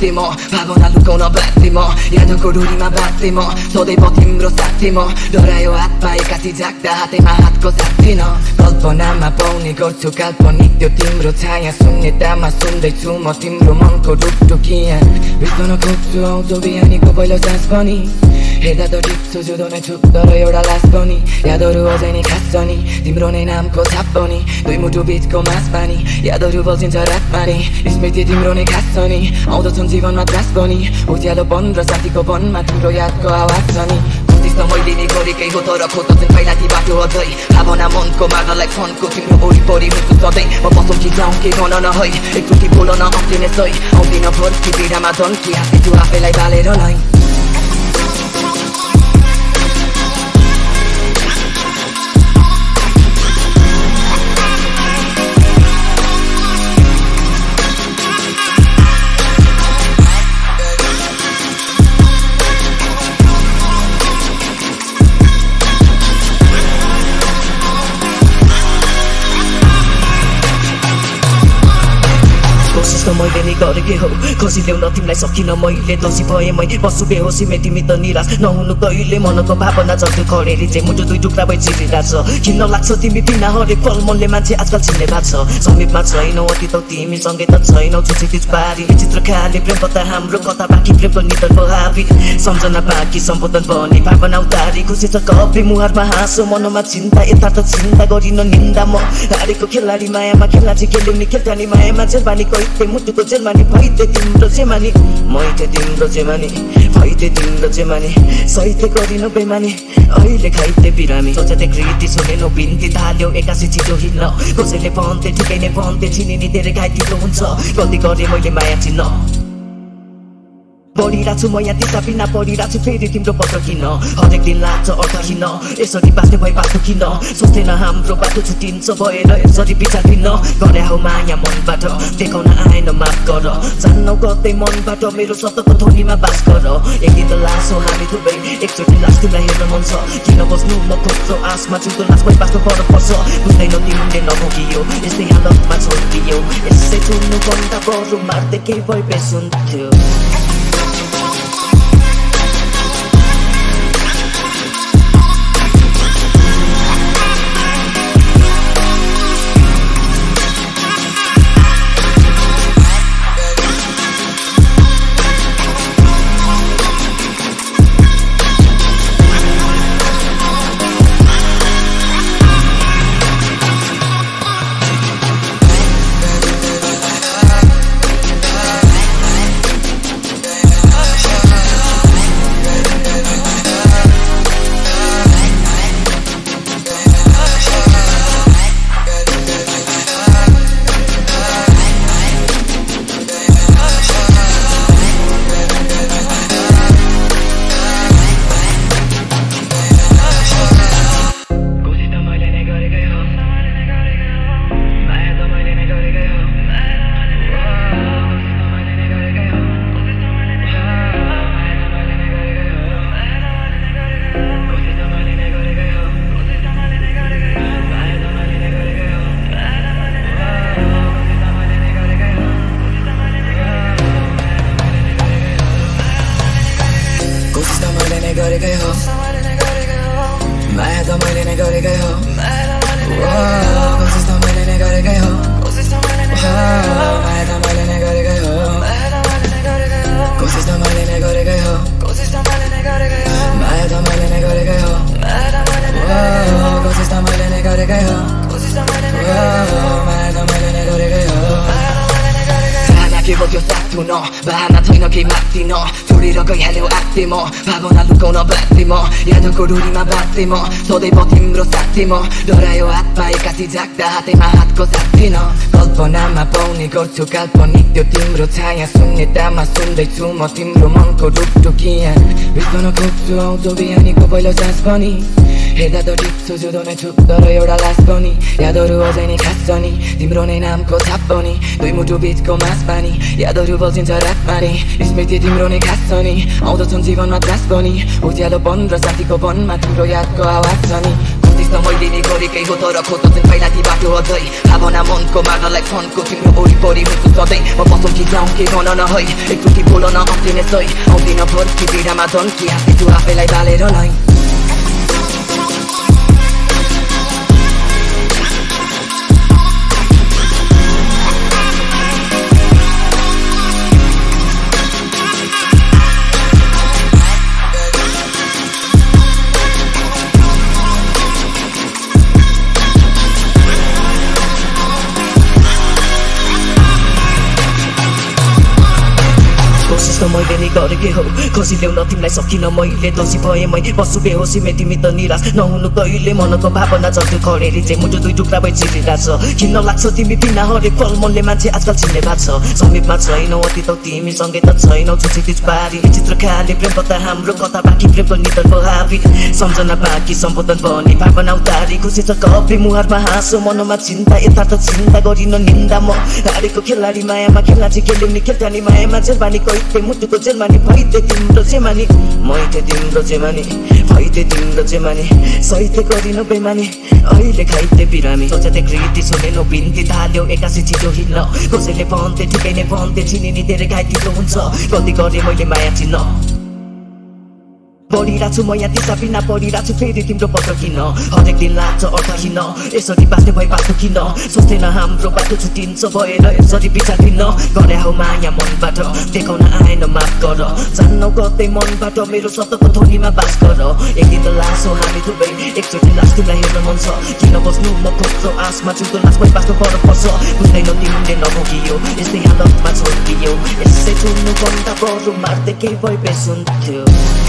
म भावना लुकाउन बाध्य म यादको डोरीमा बाध्य म सदैव तिम्रो साथी म डरायो आत्मा एकासी जाग्दा हातैमा हातको साथ थिएन कल्पनामा पाउने गर्छु काल्पनिक त्यो तिम्रो छाया शून्यतामा सुन्दैछु म तिम्रो मनको ढुकढुकिया बिर्सन खोज्छु आउँछौ बिहानीको पहिलो सास पनि हेर्दा त टिप्छु जुदो नै छु तर एउटा लास पनि यादहरू अझै नै खास छ नि तिम्रो नै नामको छाप पनि दुई मुटु बिचको मास पानी यादहरू बल्झिन्छ रात पानी स्मृति तिम्रो नै खास छ नि आउँदछन् जीवनमा त्रास पनि उज्यालोपन र साथीको वनमा तिम्रो यादको आवाज छ नि कोसिस त मैले नि गरेकै हो तर खोज्छन् पहिला ती बाटो अझै भावना मनको मार्नलाई फनको तिम्रो वरिपरि हुन्छु सधैँ म पसौँ कि जाउँ के गर्न न है एकचोटि बोल्न आउँदिने सही आउँदिन फर्की पीडामा धन्की हाँसेछु आफैलाई बालेर नै कोसिस त मैले नै गरेकै हो खसी ल्याउन तिमीलाई सकिन मैले दोषी भए मै बस्छु बेहोसीमै तिमी त निराश नहुनु कहिले मनको भावना जस्तो खडेरी चाहिँ मुटु दुई टुक्रा भई चिरिरहेछ किन्न लाग्छ तिमी बिना हरेक पल मनले मान्छे आजकल चिन्ने भएको छ समीपमा छैनौ अति त तिमीसँगै त छैनौ छुचितिज पारी विचित्र खाले प्रेम कथा हाम्रो कथा बाँकी प्रेमको निधन बहावी सम्झना बाँकी सम्बोधन बने भावना उतारी खुसी छ कपी मुहारमा हाँसो मनोमा चिन्ता यथार्थ चिन्ता गरिन निन्दा म हारेको खेलाडी मायामा खेल्ला चाहिँ खेल्ने खेल्टानी मायामा जेलबानी कहिते मुटुको जेलमानी भइदे तिम्रो जेमानी मैथे तिम्रो जेमानी भइदे तिम्रो जेमानी सहिते गरिन बेमानी अहिले खाइते बिरामी सोचते कृति सुनेनो बिन्ती थाल्यो एकासी छिटो हिँड्न कसैले भन्थे ठिकै नै भन्थे चिनिनी धेरै घाइतिलो हुन्छ गल्ती गरेँ मैले माया चिन्न पढिरहेको छु म यहाँ दिशा बिना पढिरहेको छु फेरि तिम्रो पत्र किन हरेक दिन लाग्छ अर्थहीन यसरी बाँच्ने भए बाटो किन सोच्दैन हाम्रो बाटो छुट्टिन्छ भएर यसरी विचार भिन्न गरे हौ माया मनबाट देखाउन आएन माफ गर जान्नौ गर्दै मनबाट मेरो सतको ध्वनिमा बास गर एक दिन त लासो हामी दुवै एकचोटि लास तिमीलाई हेर्न मन छ किन बस्नु म खोज्छौ आसमा चुतो लास भई बाँच्नु फरक पर्छ बुझ्दैनौ तिमीले नभोगियो यस्तै हालतमा छोडिदियो यसै छोड्नु भन्दा बरु मार्दै केही भए बेसुन्थ्यो गरेकै हो माया त मैले नै गरेकै हो कोसिस त मैले नै गरेकै हो माया त मैले नै गरेकै हो कोसिस त मैले नै गरेकै हो माया त मैले नै गरेकै हो कोसिस त मैले नै गरेकै हो माया त मैले नै गरेकै हो के बग्यो साथ हुन बहाना छैन केही माग्दिन छोडेर गइहाल्यो आत्ते म भावना लुकाउन बाध्य म यादको डोरीमा बाध्य म सदैव तिम्रो साथी म डरायो आत्मा एकासी जाग्दा हातैमा हातको साथ थिएन कल्पनामा पाउने गर्छु काल्पनिक त्यो तिम्रो छाया शून्यतामा सुन्दैछु म तिम्रो मनको ढुकढुकिया बिर्सन खोज्छु आउँछौ बिहानीको पहिलो सास पनि हेर्दा त टिप्छु जुदो नै छु तर एउटा लास पनि यादहरू अझै नै खास छ नि तिम्रो नै नामको छाप पनि दुई मुटु बिचको मास पानी यादहरू बल्झिन्छ रात पानी स्मृति तिम्रो नै खास छ नि आउँदछन् जीवनमा त्रास पनि उज्यालोपन र साथीको वनमा तिम्रो यादको आवाज छ नि कोसिस त मैले नि गरेकै हो तर खोज्न चाहिँ पहिला ती बाटो अझै भावना मनको मार्नलाई फनको तिम्रो वरिपरि हुन्छु सधैँ म बसौँ कि जाउँ के गर्न न है एकचोटि बोल न आउँदिने सही आउँदिन फर्की बिडामा धन्की हाँस्छु आफैलाई बालेर नै कोसिस त मैले नि गरेकै हो खुसी ल्याउन तिमीलाई सकिन मैले दोषी भए मै बस्छु बेहोसीमै तिमी त निराश नहुनु कहिले मनको भावना जस्तो खडेरी चाहिँ मुटु दुई टुक्रा भई चिरिरहेछ किन्न लाग्छ तिमी बिना हरेक पल मनले मान्छे आजकल चिन्ने भएको छ समीपमा छैनौ अति त तिमीसँगै त छैनौ छुचितिज पारी चित्र खाली प्रेम कथा हाम्रो कथा बाँकी प्रेमको निधन बहावी सम्झना बाँकी सम्बोधन बनी भावना उतारी खुसी छ कपे मुहारमा हाँसो मनमा चिन्ता यथार्थ चिन्ता गरिन निन्दा म हारेको खेलाडी मायामा खेल्न चाहिँ खेल्ने खेल्टानी मायामा जेलबानी कैते मुटुको जेलमानी भइदे तिम्रो जेमानी मैते तिम्रो जेमानी भइदे तिम्रो जेमानी सहिते गरिन बेमानी अहिले खाइते बिरामी सोचेते कृति सुनेनो बिन्ती थाल्यो एकासी छिटो हिँड्न कसैले भन्थे ठिकै नै भन्थे चिनिनी धेरै घाइते हुन्छ गल्ती गरेँ मैले माया चिन्न पढिरहेको छु म यहाँ दिशा बिना पढिरहेको छु फेरि तिम्रो पत्र किन हरेक दिन लाग्छ अर्थहीन यसरी बाँच्ने भए बाँच्नु किन सोच्दैन हाम्रो बाटो छुट्टिन्छ भएर यसरी विचार भिन्न गरे हौ माया मनबाट देखाउन आएन माफ गर जान्नौ कतै मनबाट मेरो सतको थोनीमा बास गर एक दिन त लासौ हामी दुवै एकचोटि लास तिमीलाई हेर्न मन छ किन बस्नु म खोज्छु आसमा चुतो लासमै बाँच्नु पर्छ बुझ्दैनौ तिमीले नभोगियो यस्तै हालतमा छोडिदियो यसै छुन्नु भन्दा बरु मार्दै केही भए बेसुन्थ्यो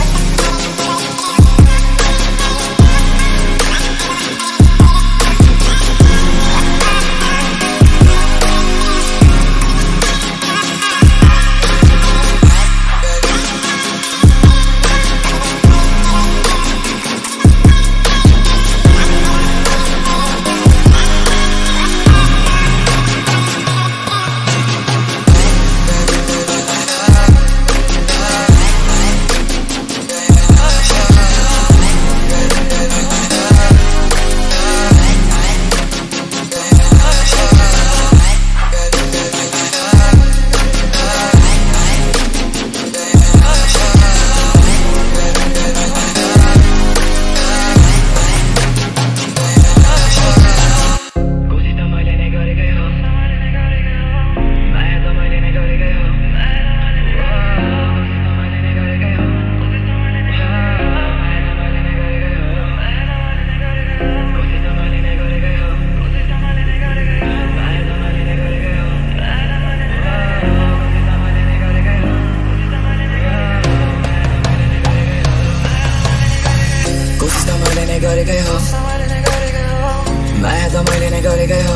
गरेकै हो माया त मैले नै गरेकै हो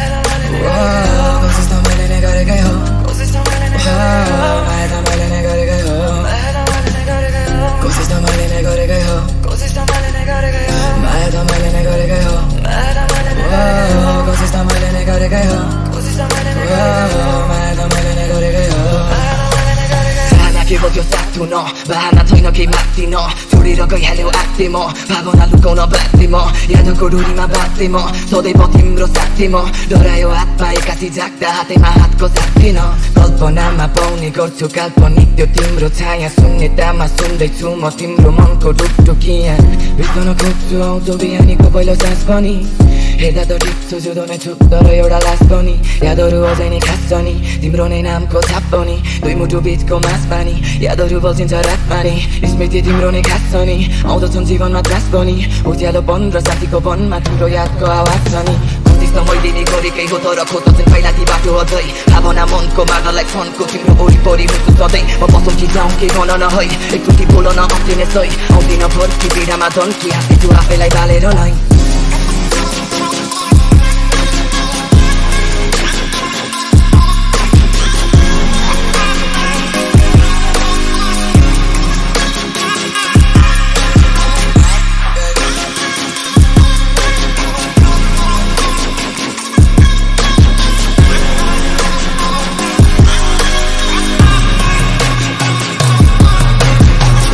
कोसिस त मैले नै गरेकै हो माया त मैले नै गरेकै हो कोसिस त मैले नै गरेकै हो माया त मैले नै गरेकै हो कोसिस त मैले नै गरेकै हो माया त मैले नै गरेकै हो के बग्यो साथु न बहाना छैन केही माग्दिन छोडेर गइहाल्यो आत्ते म भावना लुकाउन बाध्य म यादको डोरीमा बाध्य म सदैव तिम्रो साथी म डरायो हात पाएकासी जाग्दा हातैमा हातको साथ थिएन कल्पनामा पाउने गर्छु काल्पनिक त्यो तिम्रो छाया शून्यतामा सुन्दैछु म तिम्रो मनको ढुकढुकिया बिर्सन खोज्छु आउँछौ बिहानीको पहिलो सास पनि हेर्दा त ठिक छु जुदो नै छु तर एउटा लास पनि यादहरू अझै नै खास छ नि तिम्रो नै नामको छाप पनि दुई मुटु बिचको मास पानी यादहरू बल्छिन्छ रात पानी स्मृति तिम्रो नै खास छ नि आउँदछन् जीवनमा त्रास पनि उज्यालोपन र साथीको वनमा तिम्रो यादको आवाज छ नि कोसिस त मैले नि गरेकै हो तर खोज्न चाहिँ पहिला ती बाटो अझै भावना मनको मार्नलाई फनको तिम्रो वरिपरि हुन्छु सधैँ म बसौँ कि जाउँ के गर्न न है एकचोटि बोल न आउँदिने सही आउँदिन फर्की बिडामा धन्की हाँस्छु आफैलाई बालेर नै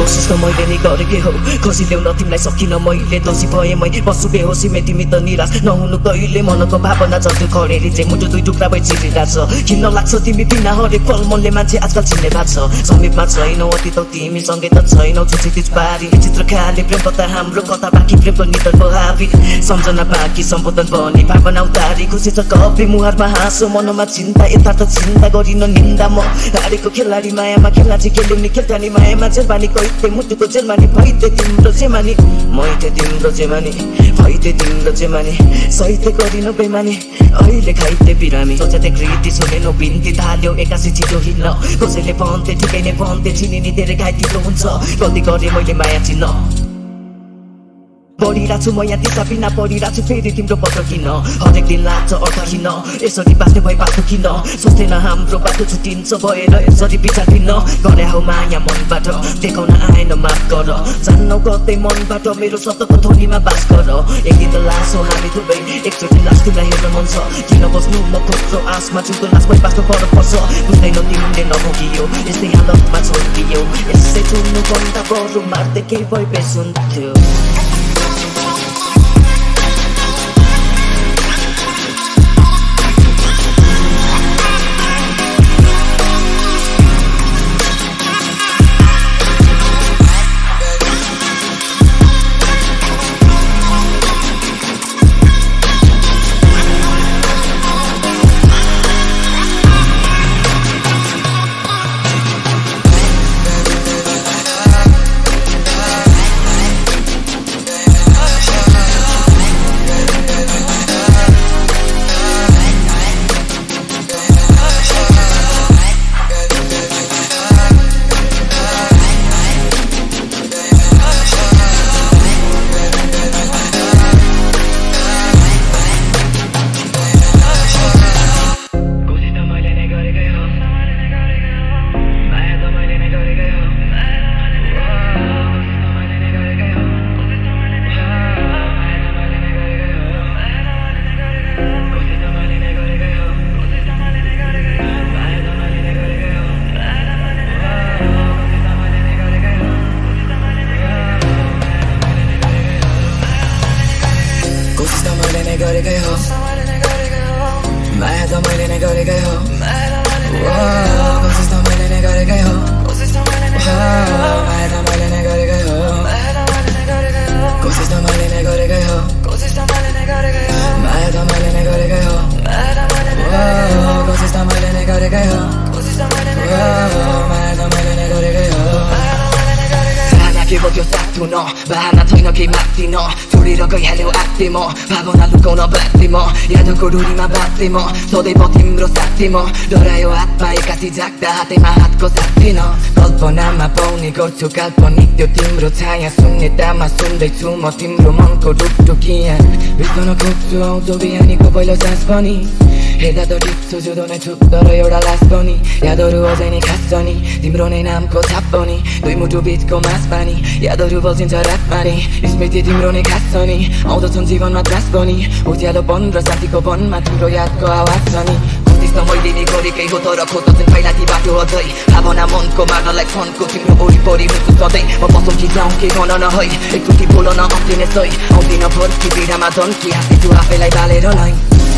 कोसिस त मैले नै गरेकै हो खोजी ल्याउन तिमीलाई सकिन मैले दोषी भए मै बस्छु बेहोसी मै तिमी त निराश नहुनु कहिले मनको भावना जस्तो खडेरी चाहिँ मुटु दुई टुक्रा भई चिरिरहेछ किन लाग्छ तिमी बिना हरेक पल मनले मान्छे आजकल चिन्ने भएको छ समीपमा छैनौ अति त तिमीसँगै त छैनौ छुचितिज पारी चित्र खाले प्रेम कथा हाम्रो कथा बाँकी प्रेमको निधन बहावी सम्झना बाँकी सम्बोधन बनी भावना उतारी खुसी छ कपी मुहारमा हाँसो मनमा चिन्ता यथार्थ चिन्ता गरिन निन्दा म हारेको खेलाडी मायामा खेल्न चाहिँ खेल्ने खेल्टानी मायामा जेलमानी कैते मुटुको जेलमानी भइते तिम्रो जेमानी मैते तिम्रो जेमानी भइते तिम्रो जेमानी सहिते गरिन बेमानी अहिले खाइते बिरामी सोचेते कृति सुनेनो बिन्ती थाल्यो एकासी छिटो हिँड्न कसैले भन्थे ठिकै नै भन्थे चिनिने धेरै घाइतिलो हुन्छ गल्ती गरेँ मैले माया चिन्न पढिरहेको छु म यहाँ दिशा बिना पढिरहेको छु फेरि तिम्रो पत्र किन हरेक दिन लाग्छ अर्थहीन यसरी बाँच्ने भए बाटो किन सोच्दैन हाम्रो बाटो छुट्टिन्छ भएर यसरी विचार भिन्न गरे हौ माया मनबाट देखाउन आएन माफ गर जान्नौ गर्दै मनबाट मेरो सतको ध्वनिमा बास गर एक दिन त लासो हामी दुवै एकचोटि लास तिमीलाई हेर्न मन छ किन बस्नु म खोज्छु आसमा चुको लास भई बाँच्नु फरक पर्छ बुझ्दैनौ तिमीले नभोगियो यस्तै हालतमा छोडियो यसै चुन्नु भन्दा बरु मार्दै केही भए बेसुन्थ्यो गरेकै हो माया त मैले नै गरेकै हो कोसिस त मैले नै गरेकै हो माया त मैले नै गरेकै हो कोसिस त मैले नै गरेकै हो माया त मैले नै गरेकै हो कोसिस त मैले नै गरेकै हो माया त मैले नै गरेकै हो के भयो साथु न बहाना छैन केही माथि न छोडेर गइहाल्यो आत्ते म भावना लुकाउन बाध्य म यादको डोरीमा बाध्य म सधैँ तिम्रो साथी म डरायो हातमा एकासी जाग्दा हातैमा हातको साथ थिएन कल्पनामा पाउने गर्छु काल्पनिक त्यो तिम्रो छाया शून्यतामा सुन्दैछु म तिम्रो मनको ढुकढुकिया बिर्सन खोज्छु आउँछौ बिहानीको पहिलो सास पनि हेर्दा त टिप्छु जुदो नै छु तर एउटा लास पनि यादहरू अझै नै खास छ नि तिम्रो नै नामको छाप पनि दुई मुटु बिचको मास पानी यादहरू बल्झिन्छ रातमा नि स्मृति तिम्रो नै खास छ नि आउँदछन् जीवनमा त्रास पनि उज्यालो वन र साथीको वनमा तिम्रो यादको आवाज छ नि कोसिस त मैले नै गरेकै हो तर खोज्दछन् पहिला ती बाटो अझै भावना मनको मार्नलाई फनको तिम्रो वरिपरि हुन्छु सधैँ म बसौँ कि जाउँ के भन न है एकचोटि बोल न आउँदिने सही आउँदिन फर्की बिडामा धन्की हाँसेछु आफैलाई बालेर नै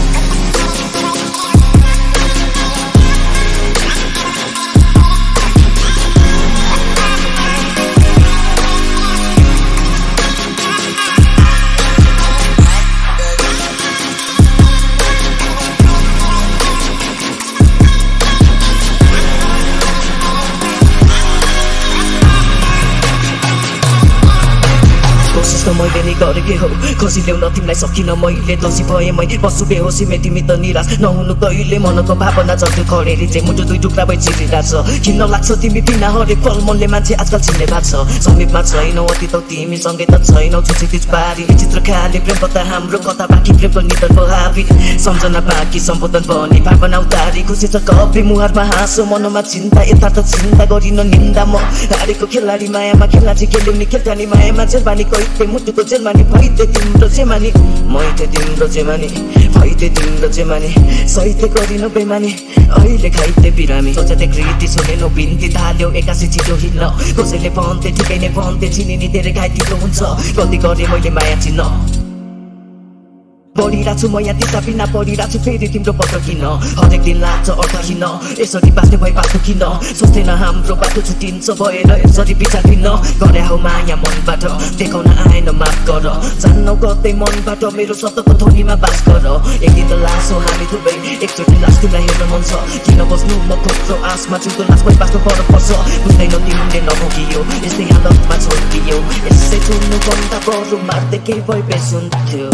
कोसिस त मैले नै गरेकै हो खोजी ल्याउन तिमीलाई सकिन मैले दोषी भए मै बस्छु बेहोसी मै तिमी त निराश नहुनु कहिले मनको भावना जस्तो खडेरी चाहिँ मुटु दुई टुक्रा भई चिरिरहेछ किन लाग्छ तिमी बिना हरेक पल मनले मान्छे आजकल चिन्ने भएको छ समीपमा छैनौ अति त तिमीसँगै त छैनौ छुचितिज पारी चित्र खाले प्रेम कथा हाम्रो कथा बाँकी प्रेमको निधन बहावी सम्झना बाँकी सम्बोधन बनी भावना उतारी खुसी छ कपी मुहारमा हाँसो मनमा चिन्ता यथार्थ चिन्ता गरिन निन्दा म हारेको खेलाडी मायामा खेल्न चाहिँ खेल्ने खेल्टानी मायामा जेलबानी कैते मुटु मुटुको जेलमा नि भइदिए तिम्रो जेमानी मैले तिम्रो जेमानी भइदिए तिम्रो जेमानी सहित्य गरिन बेमानी अहिले खाइते बिरामी सोचते कृति सुनेनो बिन्ती थाल्यो एकासी छिटो हिँड्न कसैले भन्थे ठिकै नै भन्थे चिनिनी धेरै घाइतिलो हुन्छ गल्ती गरेँ मैले माया चिन्न पढिरहेको छु म यहाँ दिशा बिना पढिरहेको छु फेरि तिम्रो पत्र किन हरेक दिन लाग्छ अर्थहीन यसरी बाँच्ने भए बाटो किन सोच्दैन हाम्रो बाटो छुट्टिन्छ भएर यसरी विचार भिन्न गरे हौ माया मनबाट देखाउन आएन माफ गर जान्न गर्दै मनबाट मेरो शब्दको ध्वनिमा बास गर एक दिन त लासो हामी दुवै एकचोटि लास तिमीलाई हेर्न मन छ किन बस्नु म खोज्छु आसमा छु लास भइ बाँच्नु पर पर्छ बुझ्दैन तिमीले नभोगियो यस्तै हालतमा छोडिदियो यसै छुन्नु भन्दा बरु मार्दै केही भए बेसुन्थ्यो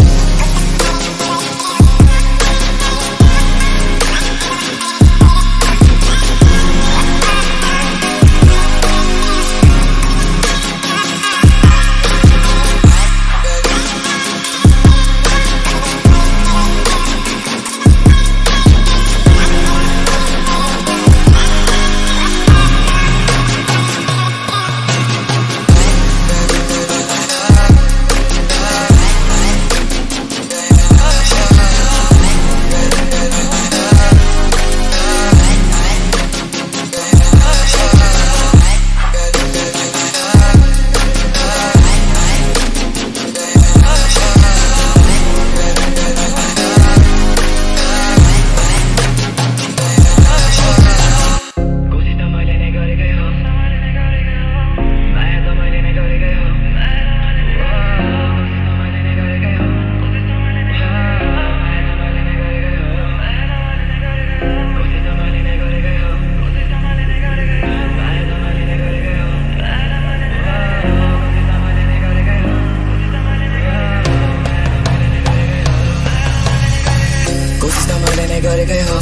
गरेकै हो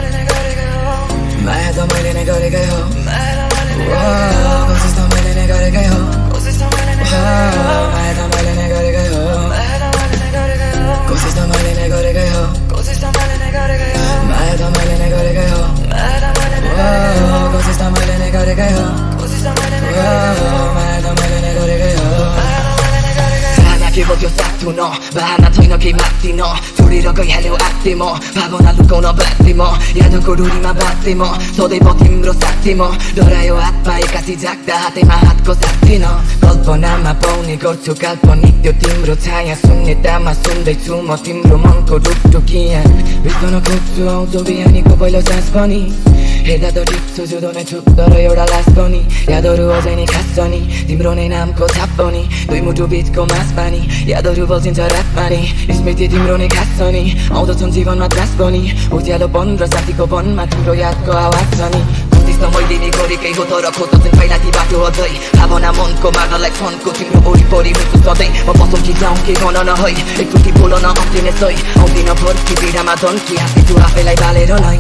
माया त मैले नै गरेकै हो कोसिस त मैले नै गरेकै हो माया त मैले नै गरेकै हो कोसिस त मैले नै गरेकै हो माया त मैले नै गरेकै हो कोसिस त मैले नै गरेकै हो माया त मैले नै गरेकै हो के बग्यो साथु न बहाना छैन केही माग्दिन छोडेर गइहाल्यो आत्ते म भावना लुकाउन बाध्य म यादको डोरीमा बाध्य म सदैव तिम्रो साथी म डरायो आत्मा एकासी जाग्दा हातैमा हातको साथ थिएन कल्पनामा पाउने गर्छु काल्पनिक त्यो तिम्रो छाया शून्यतामा सुन्दैछु म तिम्रो मनको रुकटुकिया बिर्सन खोज्छु आउँछौ बिहानीको पहिलो सास पनि हेर्दा त ठिक छु जुदो नै छु तर एउटा लास पनि यादहरू अझै नै खास छ नि तिम्रो नै नामको छाप पनि दुई मुटु बिचको मास पानी यादहरू बल्झिन्छ रात पानी स्मृति तिम्रो नै खास छ नि आउँदछन् जीवनमा त्रास पनि उज्यालोपन र साथीको वनमा तिम्रो यादको आवाज छ नि कोसिस त मैले नै गरेकै हो तर खोज्छन् पहिला ती बाटो अझै भावना मनको मार्नलाई छनको तिम्रो वरिपरि हुन्छु सधैँ म बसौँ कि जाउँ के गर्न न है एकचोटि बोल न आउँदिने सही आउँदिन फर्की बिरामा धन्की हाँसेछु आफैलाई बालेर नै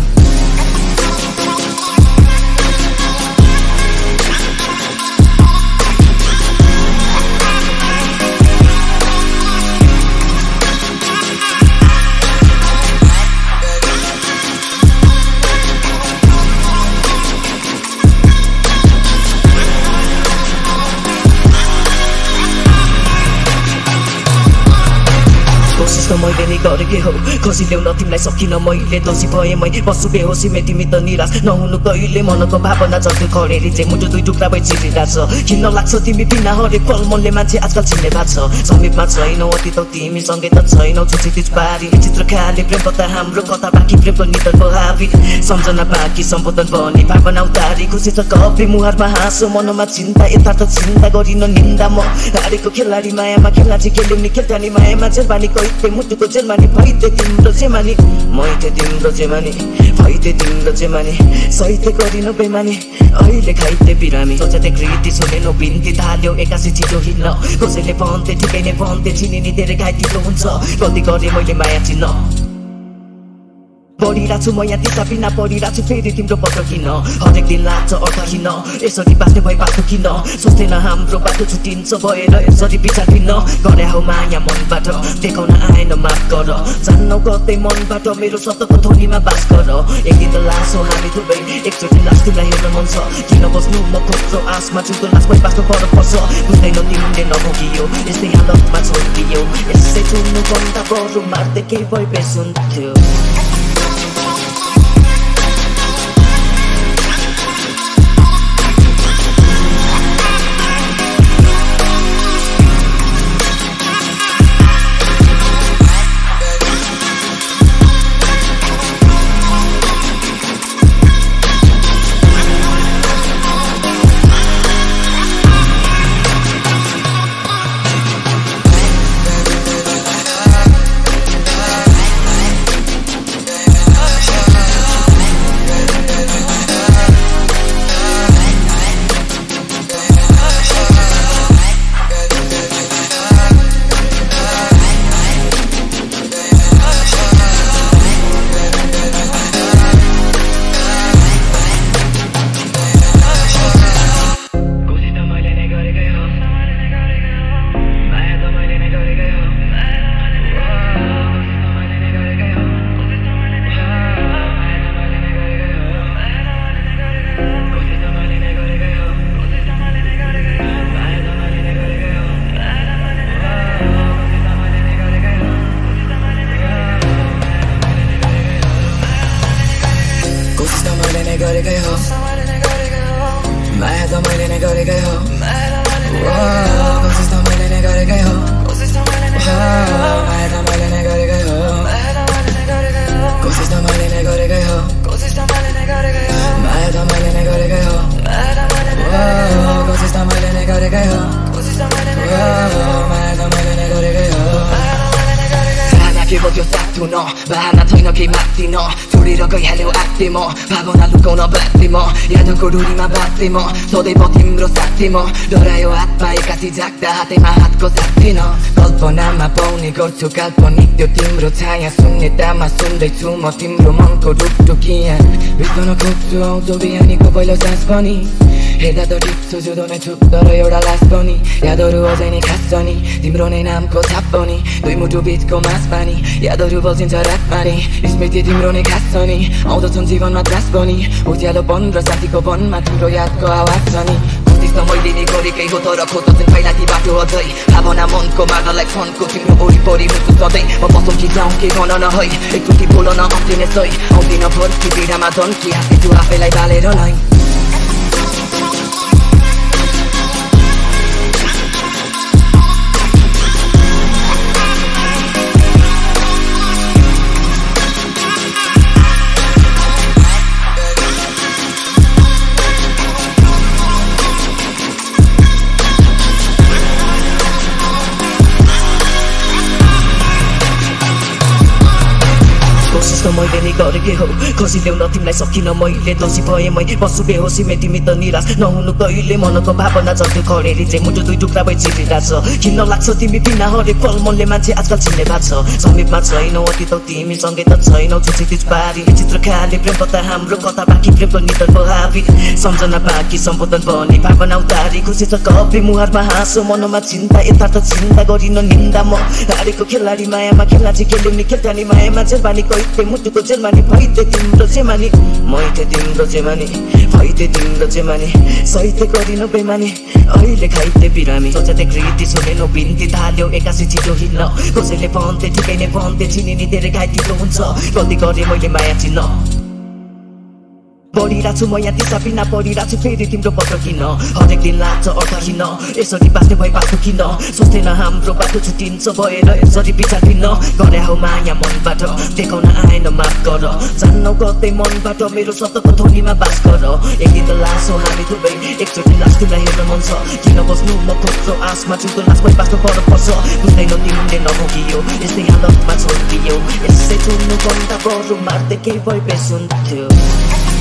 कोसिस त मैले नै गरेकै हो खसी ल्याउन तिमीलाई सकिन मैले दोषी भए मैले बस्छु बेहोसीमै तिमी त निराश नहुनु कहिले मनको भावना जस्तै खडेरी चाहिँ मुटु दुई टुक्रा भई चिरिरहेछ खिन्न लाग्छ तिमी बिना हरेक पल मनले मान्छे आजकल चिन्ने भएको छ समीपमा छैनौ अति त तिमीसँगै त छैनौ छुचितिज पारी चित्र खाले प्रेम कथा हाम्रो कथा बाँकी प्रेमको निधनको हावी सम्झना बाँकी सम्बोधन बनी भावना उतारी खुसी छ कपी मुहारमा हाँसो मनमा चिन्ता यथार्थ चिन्ता गरिन निन्दा म हारेको खेलाडी मायामा खेल्न चाहिँ खेल्ने खेल्टानी मायामा जेलबानी कहिते मुटुको जेलमानी भइदिए तिम्रो जेमानी मैले तिम्रो जेमानी भइदिए तिम्रो जेमानी सहित्य गरिन बेमानी अहिले खाइते बिरामी सोचते कृति सुनेनो बिन्ती थाल्यो एकासी छिटो हिँड्न कसैले भन्थे ठिकै नै भन्थे चिनिनी धेरै घाइतिलो हुन्छ गल्ती गरेँ मैले माया चिन्न पढिरहेको छु म यहाँ दिशा बिना पढिरहेको छु फेरि तिम्रो पत्र किन हरेक दिन लाग्छ अर्थहीन यसरी बाँच्ने भए बाटो किन सोच्दैन हाम्रो बाटो छुट्टिन्छ भएर यसरी विचार भिन्न गरे हौ माया मनबाट देखाउन आएन माफ गर जान्नौ कतै मनबाट मेरो सतको ध्वनिमा बास गर एक दिन त लासो हामी दुवै एकचोटि लास तिमीलाई हेर्न मन छ किन बस्नु म खोज्छु आसमा जुन लास भए बाँच्नु फरक पर्छ बुझ्दैनौ तिमीले नभोगियो यस्तै हालतमा छोडिदियो यसै चुन्नु भन्दा बरु मार्दै केही भए बेस हुन्थ्यो गरेकै हो माया त मैले नै गरेकै हो कोसिस त मैले नै गरेकै हो माया त मैले नै गरेकै हो कोसिस त मैले नै गरेकै हो माया त मैले नै गरेकै हो कोसिस त मैले नै गरेकै हो माया त मैले नै गरेकै हो के बग्यो साथो न बहाना छैन केही माथि न छोडेर गइहाल्यो आत्ते म भावना लुकाउन बाध्य म यादको डोरीमा बाध्य म सदैव तिम्रो साथी म डरायो हातमा एकासी झाक्दा हातैमा हातको साथ थिएन कल्पनामा पाउने गर्छु काल्पनिक त्यो तिम्रो छाया शून्यतामा सुन्दैछु म तिम्रो मनको ढुकढुकिया बिर्सन खोज्छु आउँछौ बिहानीको पहिलो सास पनि हेर्दा त टिप्छु जुदो नै छु तर एउटा लास पनि यादहरू अझै नै खास छ नि तिम्रो नै नामको छाप पनि दुई मुटु बिचको मास पानी यादहरू बल्झिन्छ रातमा नि स्मृति तिम्रो नै खास छ नि आउँदछन् जीवनमा त्रास पनि उज्यालोपन र साथीको वनमा तिम्रो यादको आवाज छ नि कोसिस त मैले नै गरेकै हो तर खोज्दछन् फैलाती बाटो अझै भावना मनको मार्नलाई फनको तिम्रो वरिपरि मुटु सधैँ म बसौँ कि जाउँ के गर्न न है एकचोटि बोल न आउँदिने सही आउँदिन फर्की पीडामा धन्की हाँसेछु आफैलाई बालेर नै मैले नै गरेकै हो खसी ल्याउन तिमीलाई सकिन मैले दोषी भए मै बस्छु बेहोसीमै तिमी त निराश नहुनु कहिले मनको भावना जति खडेरी चाहिँ मुटु दुई टुक्रा भई चिरिरहेछ किन्न लाग्छ तिमी बिना हरेक पल मनले मान्छे आजकल चिन्ने भएको छ समीपमा छैनौ अति त तिमीसँगै त छैनौ छुचितिज पारी चित्र खाले प्रेम कथा हाम्रो कथा बाँकी प्रेमको निधन बहाबी सम्झना बाँकी सम्बोधन बनी भावना उतारी खुसी छ कपी मुहारमा हाँसो मनमा चिन्ता यथार्थ चिन्ता गरिन निन्दा म हारेको खेलाडी मायामा खेला चाहिँ खेल्ने खेल्टानी मायामा जेलबानी कहिले मुटुको जेलमानी भइदे तिम्रो जेमानी मैले तिम्रो जेमानी भइदे तिम्रो जेमानी सहित गरिन बेमानी अहिले खाइदे बिरामी सोचते कृति सुनेनो बिन्ती थाल्यो एकासी छिटो हिँड्न कसैले भन्थे ठिकै नै भन्थे चिनिनी धेरै घाइतिलो हुन्छ गल्ती गरे मैले माया चिन्न पढिरहेको छु म यहाँ दिशा बिना पढिरहेको छु फेरि तिम्रो पत्र किन हरेक दिन लाग्छ अर्थहीन यसरी बाँच्ने भए बाटो किन सोच्दैन हाम्रो बाटो छुट्टिन्छ भएर यसरी विचार भिन्न गरे हौ माया मनबाट देखाउन आएन माफ गर जान्नौ कतै मनबाट मेरो सतको ध्वनिमा बास गर एक दिन त लासो हामी दुवै एकचोटि लास तिमीलाई हेर्न मन छ किन बस्नु म खोज्छु आसमा जुन लास भए बाँच्नु फरक पर्छ बुझ्दैनौ तिमीले नभोगियो यस्तै हालतमा छोडिदियो यसै चुन्नु भन्दा बरु मार्दै केही भए बेस हुन्थ्यो